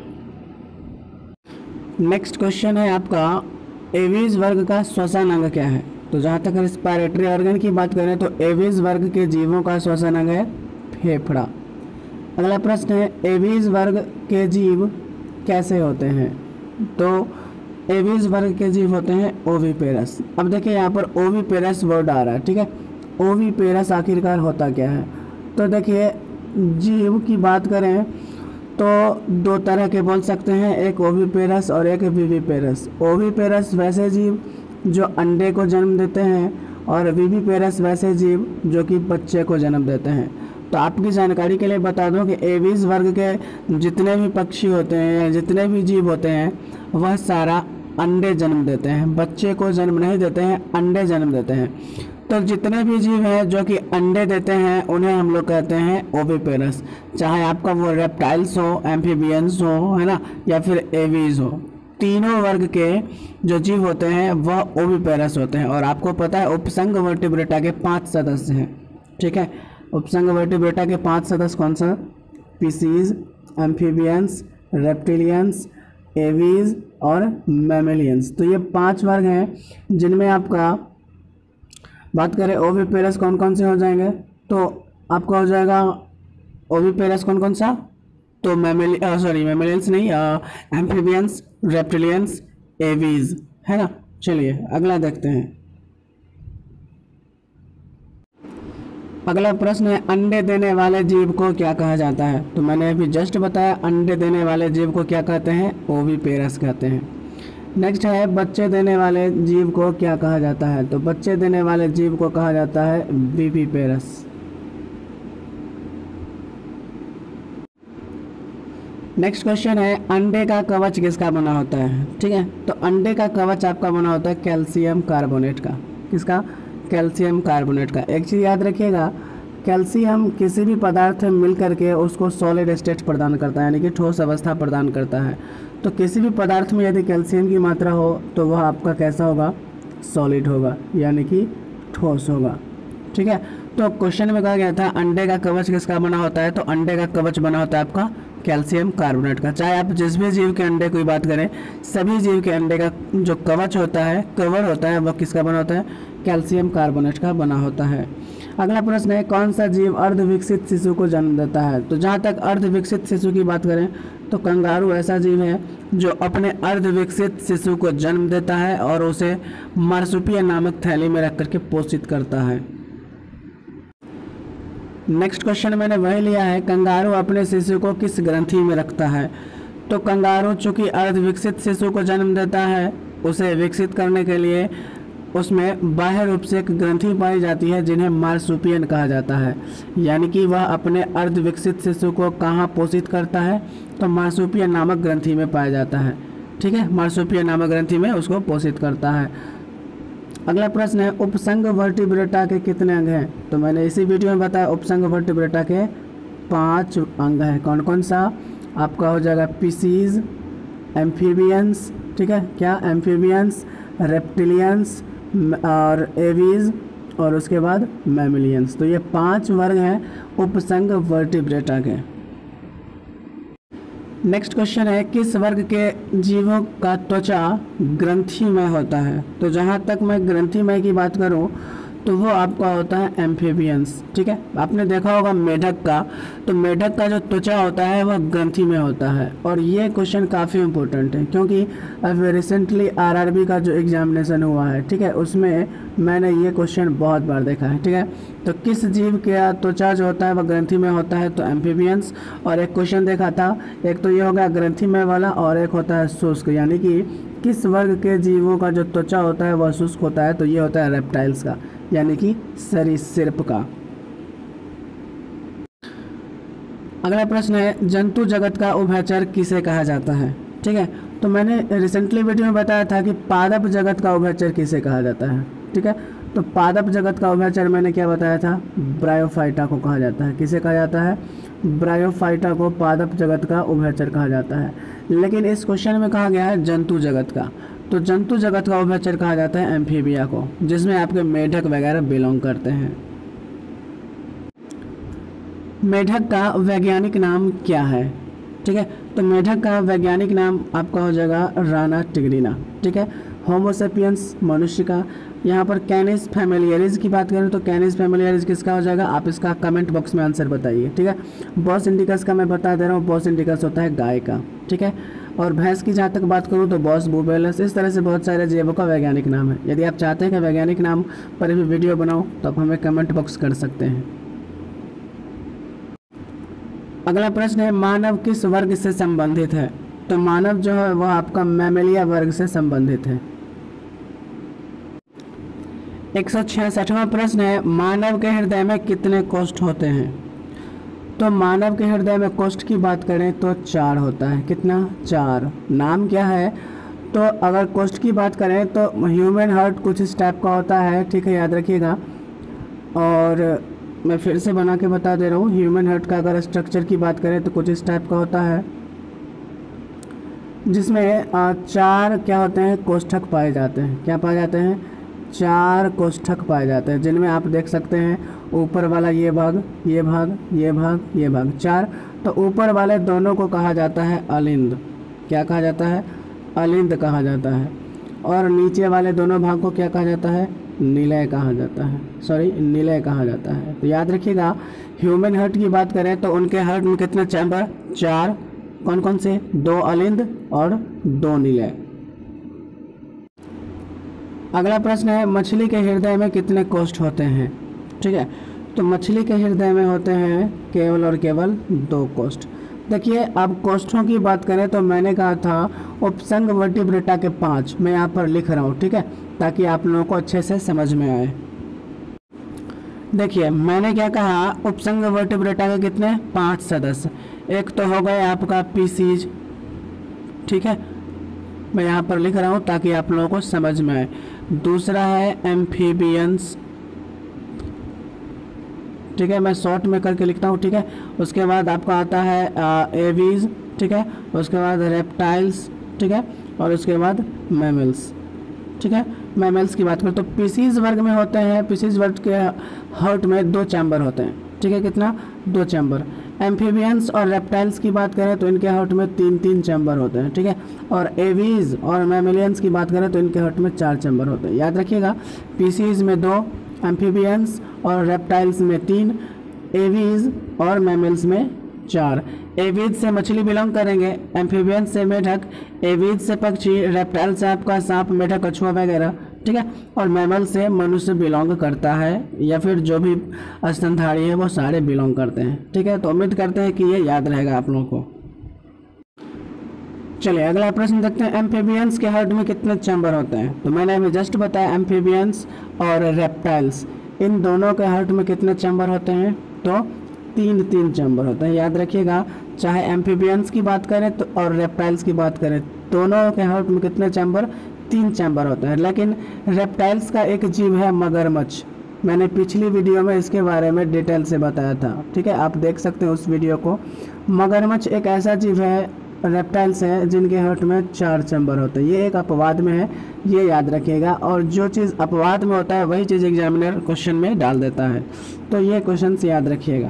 नेक्स्ट क्वेश्चन है आपका, एवीज वर्ग का श्वसन अंग क्या है? तो जहाँ तक रेस्पिरेटरी ऑर्गन की बात करें तो एवीज वर्ग के जीवों का श्वसन अंग है फेफड़ा। अगला प्रश्न है, एवीज वर्ग के जीव कैसे होते हैं? तो एवीज वर्ग के जीव होते हैं ओविपेरस। अब देखिए यहाँ पर ओविपेरस वर्ड आ रहा है, ठीक है। ओविपेरस आखिरकार होता क्या है? तो देखिए, जीव की बात करें तो 2 तरह के बोल सकते हैं, एक ओविपेरस और एक विविपेरस। ओविपेरस वैसे जीव जो अंडे को जन्म देते हैं और विविपेरस वैसे जीव जो कि बच्चे को जन्म देते हैं। तो आपकी जानकारी के लिए बता दूं कि एवीज वर्ग के जितने भी पक्षी होते हैं या जितने भी जीव होते हैं वह सारा अंडे जन्म देते हैं, बच्चे को जन्म नहीं देते हैं, अंडे जन्म देते हैं। तो जितने भी जीव हैं जो कि अंडे देते हैं उन्हें हम लोग कहते हैं ओविपेरस, चाहे आपका वो रेप्टाइल्स हो, एम्फीबियंस हो, है ना, या फिर एवीज हो। तीनों वर्ग के जो जीव होते हैं वह ओविपेरस होते हैं। और आपको पता है उपसंघ वर्टिब्रेटा के 5 सदस्य हैं, ठीक है। उपसंघ वर्टिब्रेटा के 5 सदस्य कौन सा? स्पीसीज, एम्फीबियंस, रेप्टिलियंस, एवीज और मैमेलियंस। तो ये 5 वर्ग हैं जिनमें आपका बात करें ओविपेरस कौन कौन से हो जाएंगे? तो आपका हो जाएगा ओविपेरस कौन कौन सा? तो मैमेलियंस नहीं, एम्फीबियंस, रेप्टिलियंस, एवीज, है ना। चलिए अगला देखते हैं। अगला प्रश्न है, अंडे देने वाले जीव को क्या कहा जाता है? तो मैंने अभी जस्ट बताया, अंडे देने वाले जीव को क्या कहते हैं? ओविपेरस कहते हैं। नेक्स्ट है, बच्चे देने वाले जीव को क्या कहा जाता है? तो बच्चे देने वाले जीव को कहा जाता है विविपेरस। नेक्स्ट क्वेश्चन है, अंडे का कवच किसका बना होता है? ठीक है, तो अंडे का कवच आपका बना होता है कैल्शियम कार्बोनेट का। किसका? कैल्शियम कार्बोनेट का। एक चीज़ याद रखिएगा, कैल्शियम किसी भी पदार्थ में मिल करके उसको सॉलिड स्टेट प्रदान करता है, यानी कि ठोस अवस्था प्रदान करता है। तो किसी भी पदार्थ में यदि कैल्शियम की मात्रा हो तो वह आपका कैसा होगा? सॉलिड होगा, यानी कि ठोस होगा, ठीक है। तो क्वेश्चन में कहा गया था अंडे का कवच किसका बना होता है? तो अंडे का कवच बना होता है आपका कैल्शियम कार्बोनेट का। चाहे आप जिस भी जीव के अंडे की बात करें, सभी जीव के अंडे का जो कवच होता है, कवर होता है, वह किसका बना होता है? कैल्शियम कार्बोनेट का बना होता है। अगला प्रश्न है, कौन सा जीव अर्धविकसित शिशु को जन्म देता है? तो जहाँ तक अर्धविकसित शिशु की बात करें तो कंगारू ऐसा जीव है जो अपने अर्धविकसित शिशु को जन्म देता है और उसे मार्सुपियन नामक थैली में रख करके पोषित करता है। नेक्स्ट क्वेश्चन मैंने वही लिया है, कंगारू अपने शिशु को किस ग्रंथि में रखता है? तो कंगारू चूंकि अर्धविकसित शिशु को जन्म देता है, उसे विकसित करने के लिए उसमें बाह्य रूप से एक ग्रंथि पाई जाती है जिन्हें मार्सुपियन कहा जाता है, यानी कि वह अपने अर्धविकसित शिशु को कहाँ पोषित करता है? तो मार्सुपियन नामक ग्रंथि में पाया जाता है, ठीक है। मार्सुपियन नामक ग्रंथि में उसको पोषित करता है। अगला प्रश्न है उपसंग वर्टिब्रेटा के कितने अंग हैं? तो मैंने इसी वीडियो में बताया उपसंग वर्टिब्रेटा के 5 अंग हैं। कौन कौन सा? आपका हो जाएगा पीसीज, एम्फीबियंस, ठीक है, क्या एम्फीबियंस, रेप्टिलियंस और एवीज और उसके बाद मैमिलियंस। तो ये 5 वर्ग हैं उपसंग वर्टिब्रेटा के। नेक्स्ट क्वेश्चन है किस वर्ग के जीवों का त्वचा ग्रंथिमय होता है? तो जहाँ तक मैं ग्रंथिमय की बात करूँ तो वो आपका होता है एम्फीबियंस, ठीक है। आपने देखा होगा मेढक का, तो मेढक का जो त्वचा होता है वह ग्रंथि में होता है। और ये क्वेश्चन काफ़ी इंपॉर्टेंट है क्योंकि अभी रिसेंटली आरआरबी का जो एग्जामिनेशन हुआ है, ठीक है, उसमें मैंने ये क्वेश्चन बहुत बार देखा है, ठीक है। तो किस जीव का त्वचा जो होता है वह ग्रंथि में होता है? तो एम्फीबियंस। और एक क्वेश्चन देखा था, एक तो ये हो गया ग्रंथिमय वाला और एक होता है शुष्क, यानी कि किस वर्ग के जीवों का जो त्वचा होता है वह शुष्क होता है? तो ये होता है रेप्टाइल्स का, यानी कि सरीसृप का। अगला प्रश्न है जंतु जगत का उभयचर किसे कहा जाता है? ठीक है, तो मैंने रिसेंटली वीडियो में बताया था कि पादप जगत का उभयचर किसे कहा जाता है, ठीक है। तो पादप जगत का उभयचर मैंने क्या बताया था? ब्रायोफाइटा को कहा जाता है। किसे कहा जाता है? ब्रायोफाइटा को पादप जगत का उभयचर कहा जाता है। लेकिन इस क्वेश्चन में कहा गया है जंतु जगत का, तो जंतु जगत का उभयचर कहा जाता है एम्फीबिया को, जिसमें आपके मेढक वगैरह बिलोंग करते हैं। मेढक का वैज्ञानिक नाम क्या है? ठीक है, तो मेढक का वैज्ञानिक नाम आपका हो जाएगा राना टिग्रिना, ठीक है। होमोसेपियंस मनुष्य का। यहाँ पर कैनिस फैमिलियरिस की बात करें तो कैनिस फैमिलियरिस किसका हो जाएगा? आप इसका कमेंट बॉक्स में आंसर बताइए, ठीक है। बॉस इंडिकस का मैं बता दे रहा हूँ, बॉस इंडिकस होता है गाय का, ठीक है। और भैंस की जहाँ तक बात करूँ तो बॉस बुबेलस। इस तरह से बहुत सारे जीवों का वैज्ञानिक नाम है। यदि आप चाहते हैं कि वैज्ञानिक नाम पर भी वीडियो बनाओ तो आप हमें कमेंट बॉक्स कर सकते हैं। अगला प्रश्न है मानव किस वर्ग से संबंधित है? तो मानव जो है वह आपका मैमेलिया वर्ग से संबंधित है। 166वां प्रश्न है मानव के हृदय में कितने कोष्ठ होते हैं? तो मानव के हृदय में कोष्ठ की बात करें तो 4 होता है। कितना? 4। नाम क्या है? तो अगर कोष्ठ की बात करें तो ह्यूमन हार्ट कुछ इस टाइप का होता है, ठीक है, याद रखिएगा। और मैं फिर से बना के बता दे रहा हूँ, ह्यूमन हार्ट का अगर स्ट्रक्चर की बात करें तो कुछ इस टाइप का होता है, जिसमें 4 क्या होते हैं? कोष्ठक पाए जाते हैं। क्या पाए जाते हैं? 4 कोष्ठक पाए जाते हैं, जिनमें आप देख सकते हैं ऊपर वाला ये भाग, ये भाग, ये भाग, ये भाग, 4। तो ऊपर वाले दोनों को कहा जाता है अलिंद। क्या कहा जाता है? अलिंद कहा जाता है। और नीचे वाले दोनों भाग को क्या कहा जाता है? निलय कहा जाता है, सॉरी निलय कहा जाता है। तो याद रखिएगा ह्यूमन हार्ट की बात करें तो उनके हार्ट में कितने चैम्बर? 4। कौन कौन से? 2 अलिंद और 2 निलय। अगला प्रश्न है मछली के हृदय में कितने कोष्ठ होते हैं? ठीक है, तो मछली के हृदय में होते हैं केवल और केवल 2 कोष्ठ। देखिए अब कोष्ठों की बात करें तो मैंने कहा था उपसंग वर्टिब्रेटा के 5, मैं यहाँ पर लिख रहा हूँ, ठीक है, ताकि आप लोगों को अच्छे से समझ में आए। देखिए मैंने क्या कहा, उपसंग वर्टिब्रेटा के कितने? 5 सदस्य। एक तो हो गए आपका पीसीज, ठीक है, मैं यहाँ पर लिख रहा हूँ ताकि आप लोगों को समझ में आए। दूसरा है एम्फीबियंस, ठीक है, मैं शॉर्ट में करके लिखता हूँ, ठीक है। उसके बाद आपका आता है एवीज, ठीक है, उसके बाद रेप्टाइल्स, ठीक है, और उसके बाद मैमल्स, ठीक है। मैमल्स की बात करें तो पीसीज वर्ग में होते हैं, पीसीज वर्ग के हार्ट में 2 चैम्बर होते हैं, ठीक है, कितना? 2 चैम्बर। एम्फीबियंस और रेप्टाइल्स की बात करें तो इनके हार्ट में 3-3 चैम्बर होते हैं, ठीक है। और एवीज और मैमलियंस की बात करें तो इनके हार्ट में 4 चैम्बर होते हैं। याद रखिएगा पीसीज में 2, एम्फीबियंस और रेप्टाइल्स में 3, एवीज और मैमल्स में 4। एवीज से मछली बिलोंग करेंगे, एम्फीबियंस से मेढक, एवीज से पक्षी, रेप्टाइल से आपका सांप, मेढक, कछुआ वगैरह, ठीक है, और मैमल से मनुष्य बिलोंग करता है, या फिर जो भी स्तनधारी है वो सारे बिलोंग करते हैं, ठीक है। तो उम्मीद करते हैं कि ये याद रहेगा आप लोगों को। चलिए अगला प्रश्न देखते हैं एम्फीबियंस के हार्ट में कितने चैम्बर होते हैं? तो मैंने अभी जस्ट बताया एम्फीबियंस और रेप्टाइल्स, इन दोनों के हार्ट में कितने चैम्बर होते हैं? तो 3-3 चैम्बर होते हैं। याद रखिएगा चाहे एम्फीबियंस की बात करें तो और रेप्टाइल्स की बात करें, दोनों के हार्ट में कितने चैम्बर? 3 चैम्बर होते हैं। लेकिन रेप्टाइल्स का एक जीव है मगरमच्छ, मैंने पिछली वीडियो में इसके बारे में डिटेल से बताया था, ठीक है, आप देख सकते हैं उस वीडियो को। मगरमच्छ एक ऐसा जीव है, रेप्टाइल्स है, जिनके होंठ में 4 चैम्बर होते हैं। ये एक अपवाद में है, ये याद रखिएगा। और जो चीज़ अपवाद में होता है वही चीज़ एग्जामिनर क्वेश्चन में डाल देता है, तो ये क्वेश्चन से याद रखिएगा।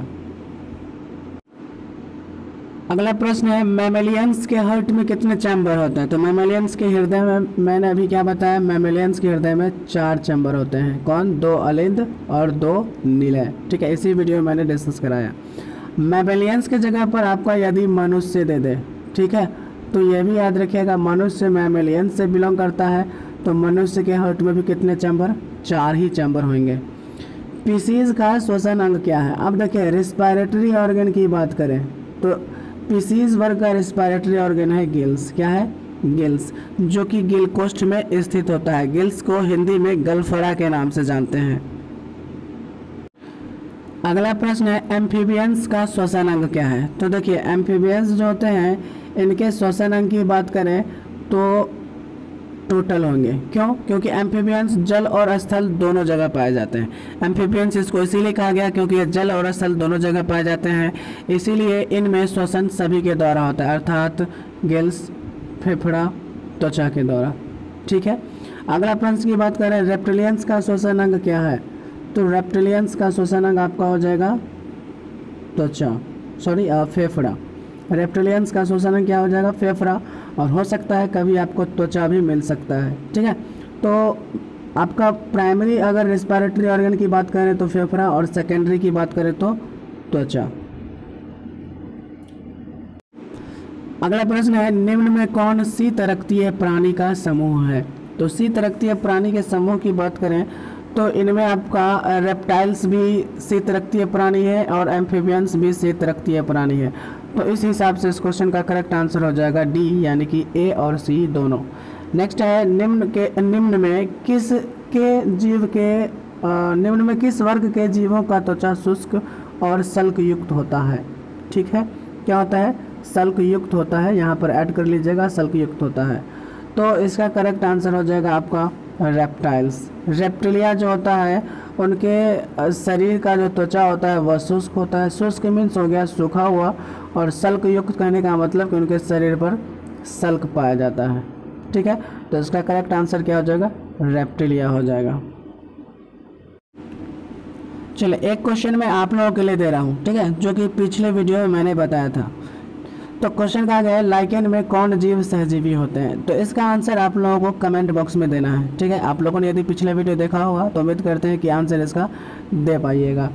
अगला प्रश्न है मैमेलियंस के हार्ट में कितने चैम्बर होते हैं? तो मैमेलियंस के हृदय में मैंने अभी क्या बताया, मैमेलियंस के हृदय में 4 चैम्बर होते हैं। कौन? 2 अलिंद और 2 नीले, ठीक है, इसी वीडियो में मैंने डिस्कस कराया। मैमेलियंस के जगह पर आपका यदि मनुष्य दे दे, ठीक है, तो ये भी याद रखिएगा मनुष्य मैमेलियंस से बिलोंग करता है, तो मनुष्य के हार्ट में भी कितने चैम्बर? 4 ही चैम्बर होंगे। पीसीज का श्वसन अंग क्या है? अब देखिए रिस्पायरेटरी ऑर्गन की बात करें तो पीसीज वर्ग का रिस्पायरेटरी ऑर्गन है गिल्स। क्या है? गिल्स, जो कि गिल कोष्ठ में स्थित होता है। गिल्स को हिंदी में गलफड़ा के नाम से जानते हैं। अगला प्रश्न है एम्फीबियंस का श्वसन अंग क्या है? तो देखिए एम्फीबियंस जो होते हैं इनके श्वसन अंग की बात करें तो टोटल होंगे। क्यों? क्योंकि एम्फीबियंस जल और स्थल दोनों जगह पाए जाते हैं। एम्फीबियंस इसको इसीलिए कहा गया क्योंकि ये जल और स्थल दोनों जगह पाए जाते हैं, इसीलिए इनमें श्वसन सभी के द्वारा होता है, अर्थात गिल्स, फेफड़ा, त्वचा के द्वारा, ठीक है। अगला प्रश्न की बात करें रेप्टिलियंस का श्वसन अंग क्या है? तो रेप्टिलियंस का श्वसन अंग आपका हो जाएगा त्वचा, फेफड़ा। रेप्टिलियंस का श्वसन अंग क्या हो जाएगा? फेफड़ा, और हो सकता है कभी आपको त्वचा भी मिल सकता है, ठीक है। तो आपका प्राइमरी अगर रेस्पिरेटरी ऑर्गन की बात करें तो फेफड़ा, और सेकेंडरी की बात करें तो त्वचा। अगला प्रश्न है निम्न में कौन सी तरक्तीय प्राणी का समूह है? तो सी तरक्तीय प्राणी के समूह की बात करें तो इनमें आपका रेप्टाइल्स भी सी तरक्तीय प्राणी है और एम्फीबियंस भी सी तरक्तीय प्राणी है। तो इस हिसाब से इस क्वेश्चन का करेक्ट आंसर हो जाएगा डी, यानी कि ए और सी दोनों। नेक्स्ट है निम्न में किस वर्ग के जीवों का त्वचा शुष्क और सल्क युक्त होता है? ठीक है, क्या होता है? सल्क युक्त होता है, यहाँ पर ऐड कर लीजिएगा, सल्क युक्त होता है। तो इसका करेक्ट आंसर हो जाएगा आपका रेप्टाइल्स। रेप्टिलिया जो होता है उनके शरीर का जो त्वचा होता है वह शुष्क होता है। शुष्क मीन्स हो गया सूखा हुआ, और सल्क युक्त कहने का मतलब कि उनके शरीर पर सल्क पाया जाता है, ठीक है। तो इसका करेक्ट आंसर क्या हो जाएगा? रेप्टिलिया हो जाएगा। चलिए एक क्वेश्चन मैं आप लोगों के लिए दे रहा हूँ, ठीक है, जो कि पिछले वीडियो में मैंने बताया था। तो क्वेश्चन कहा गया है लाइकेन में कौन जीव सहजीवी होते हैं? तो इसका आंसर आप लोगों को कमेंट बॉक्स में देना है, ठीक है। आप लोगों ने यदि पिछला वीडियो देखा होगा तो उम्मीद करते हैं कि आंसर इसका दे पाइएगा।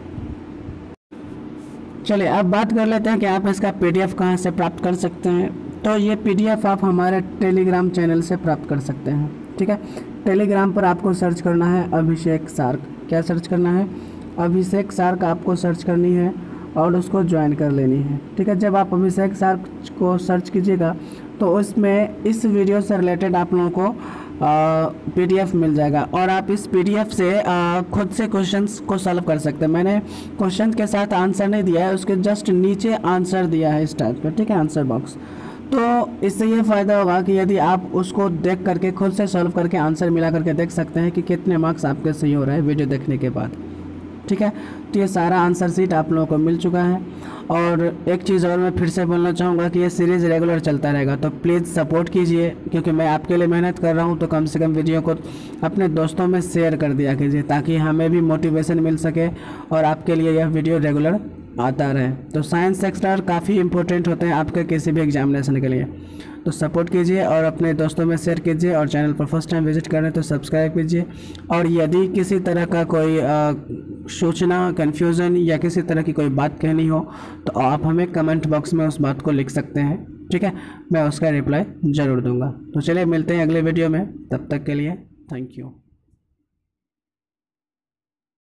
चलिए अब बात कर लेते हैं कि आप इसका PDF कहाँ से प्राप्त कर सकते हैं। तो ये PDF आप हमारे टेलीग्राम चैनल से प्राप्त कर सकते हैं, ठीक है। टेलीग्राम पर आपको सर्च करना है अभिषेक सार्क। क्या सर्च करना है? अभिषेक सार्क आपको सर्च करनी है और उसको ज्वाइन कर लेनी है, ठीक है। जब आप अभिषेक सार्क को सर्च कीजिएगा तो उसमें इस वीडियो से रिलेटेड आप लोगों को PDF मिल जाएगा, और आप इस PDF से खुद से क्वेश्चंस को सॉल्व कर सकते हैं। मैंने क्वेश्चन के साथ आंसर नहीं दिया है, उसके जस्ट नीचे आंसर दिया है इस टाइप का, ठीक है, आंसर बॉक्स। तो इससे ये फ़ायदा होगा कि यदि आप उसको देख करके खुद से सॉल्व करके आंसर मिला करके देख सकते हैं कि कितने मार्क्स आपके सही हो रहे हैं वीडियो देखने के बाद, ठीक है। तो ये सारा आंसर शीट आप लोगों को मिल चुका है। और एक चीज़ और मैं फिर से बोलना चाहूँगा कि ये सीरीज़ रेगुलर चलता रहेगा, तो प्लीज़ सपोर्ट कीजिए, क्योंकि मैं आपके लिए मेहनत कर रहा हूँ। तो कम से कम वीडियो को अपने दोस्तों में शेयर कर दिया कीजिए, ताकि हमें भी मोटिवेशन मिल सके और आपके लिए यह वीडियो रेगुलर आता रहे। तो साइंस सेक्टर काफ़ी इंपॉर्टेंट होते हैं आपके किसी भी एग्जामिनेशन के लिए, तो सपोर्ट कीजिए और अपने दोस्तों में शेयर कीजिए। और चैनल पर फर्स्ट टाइम विजिट करें तो सब्सक्राइब कीजिए। और यदि किसी तरह का कोई सूचना, कन्फ्यूज़न या किसी तरह की कोई बात कहनी हो तो आप हमें कमेंट बॉक्स में उस बात को लिख सकते हैं, ठीक है, मैं उसका रिप्लाई ज़रूर दूंगा। तो चलिए मिलते हैं अगले वीडियो में, तब तक के लिए थैंक यू।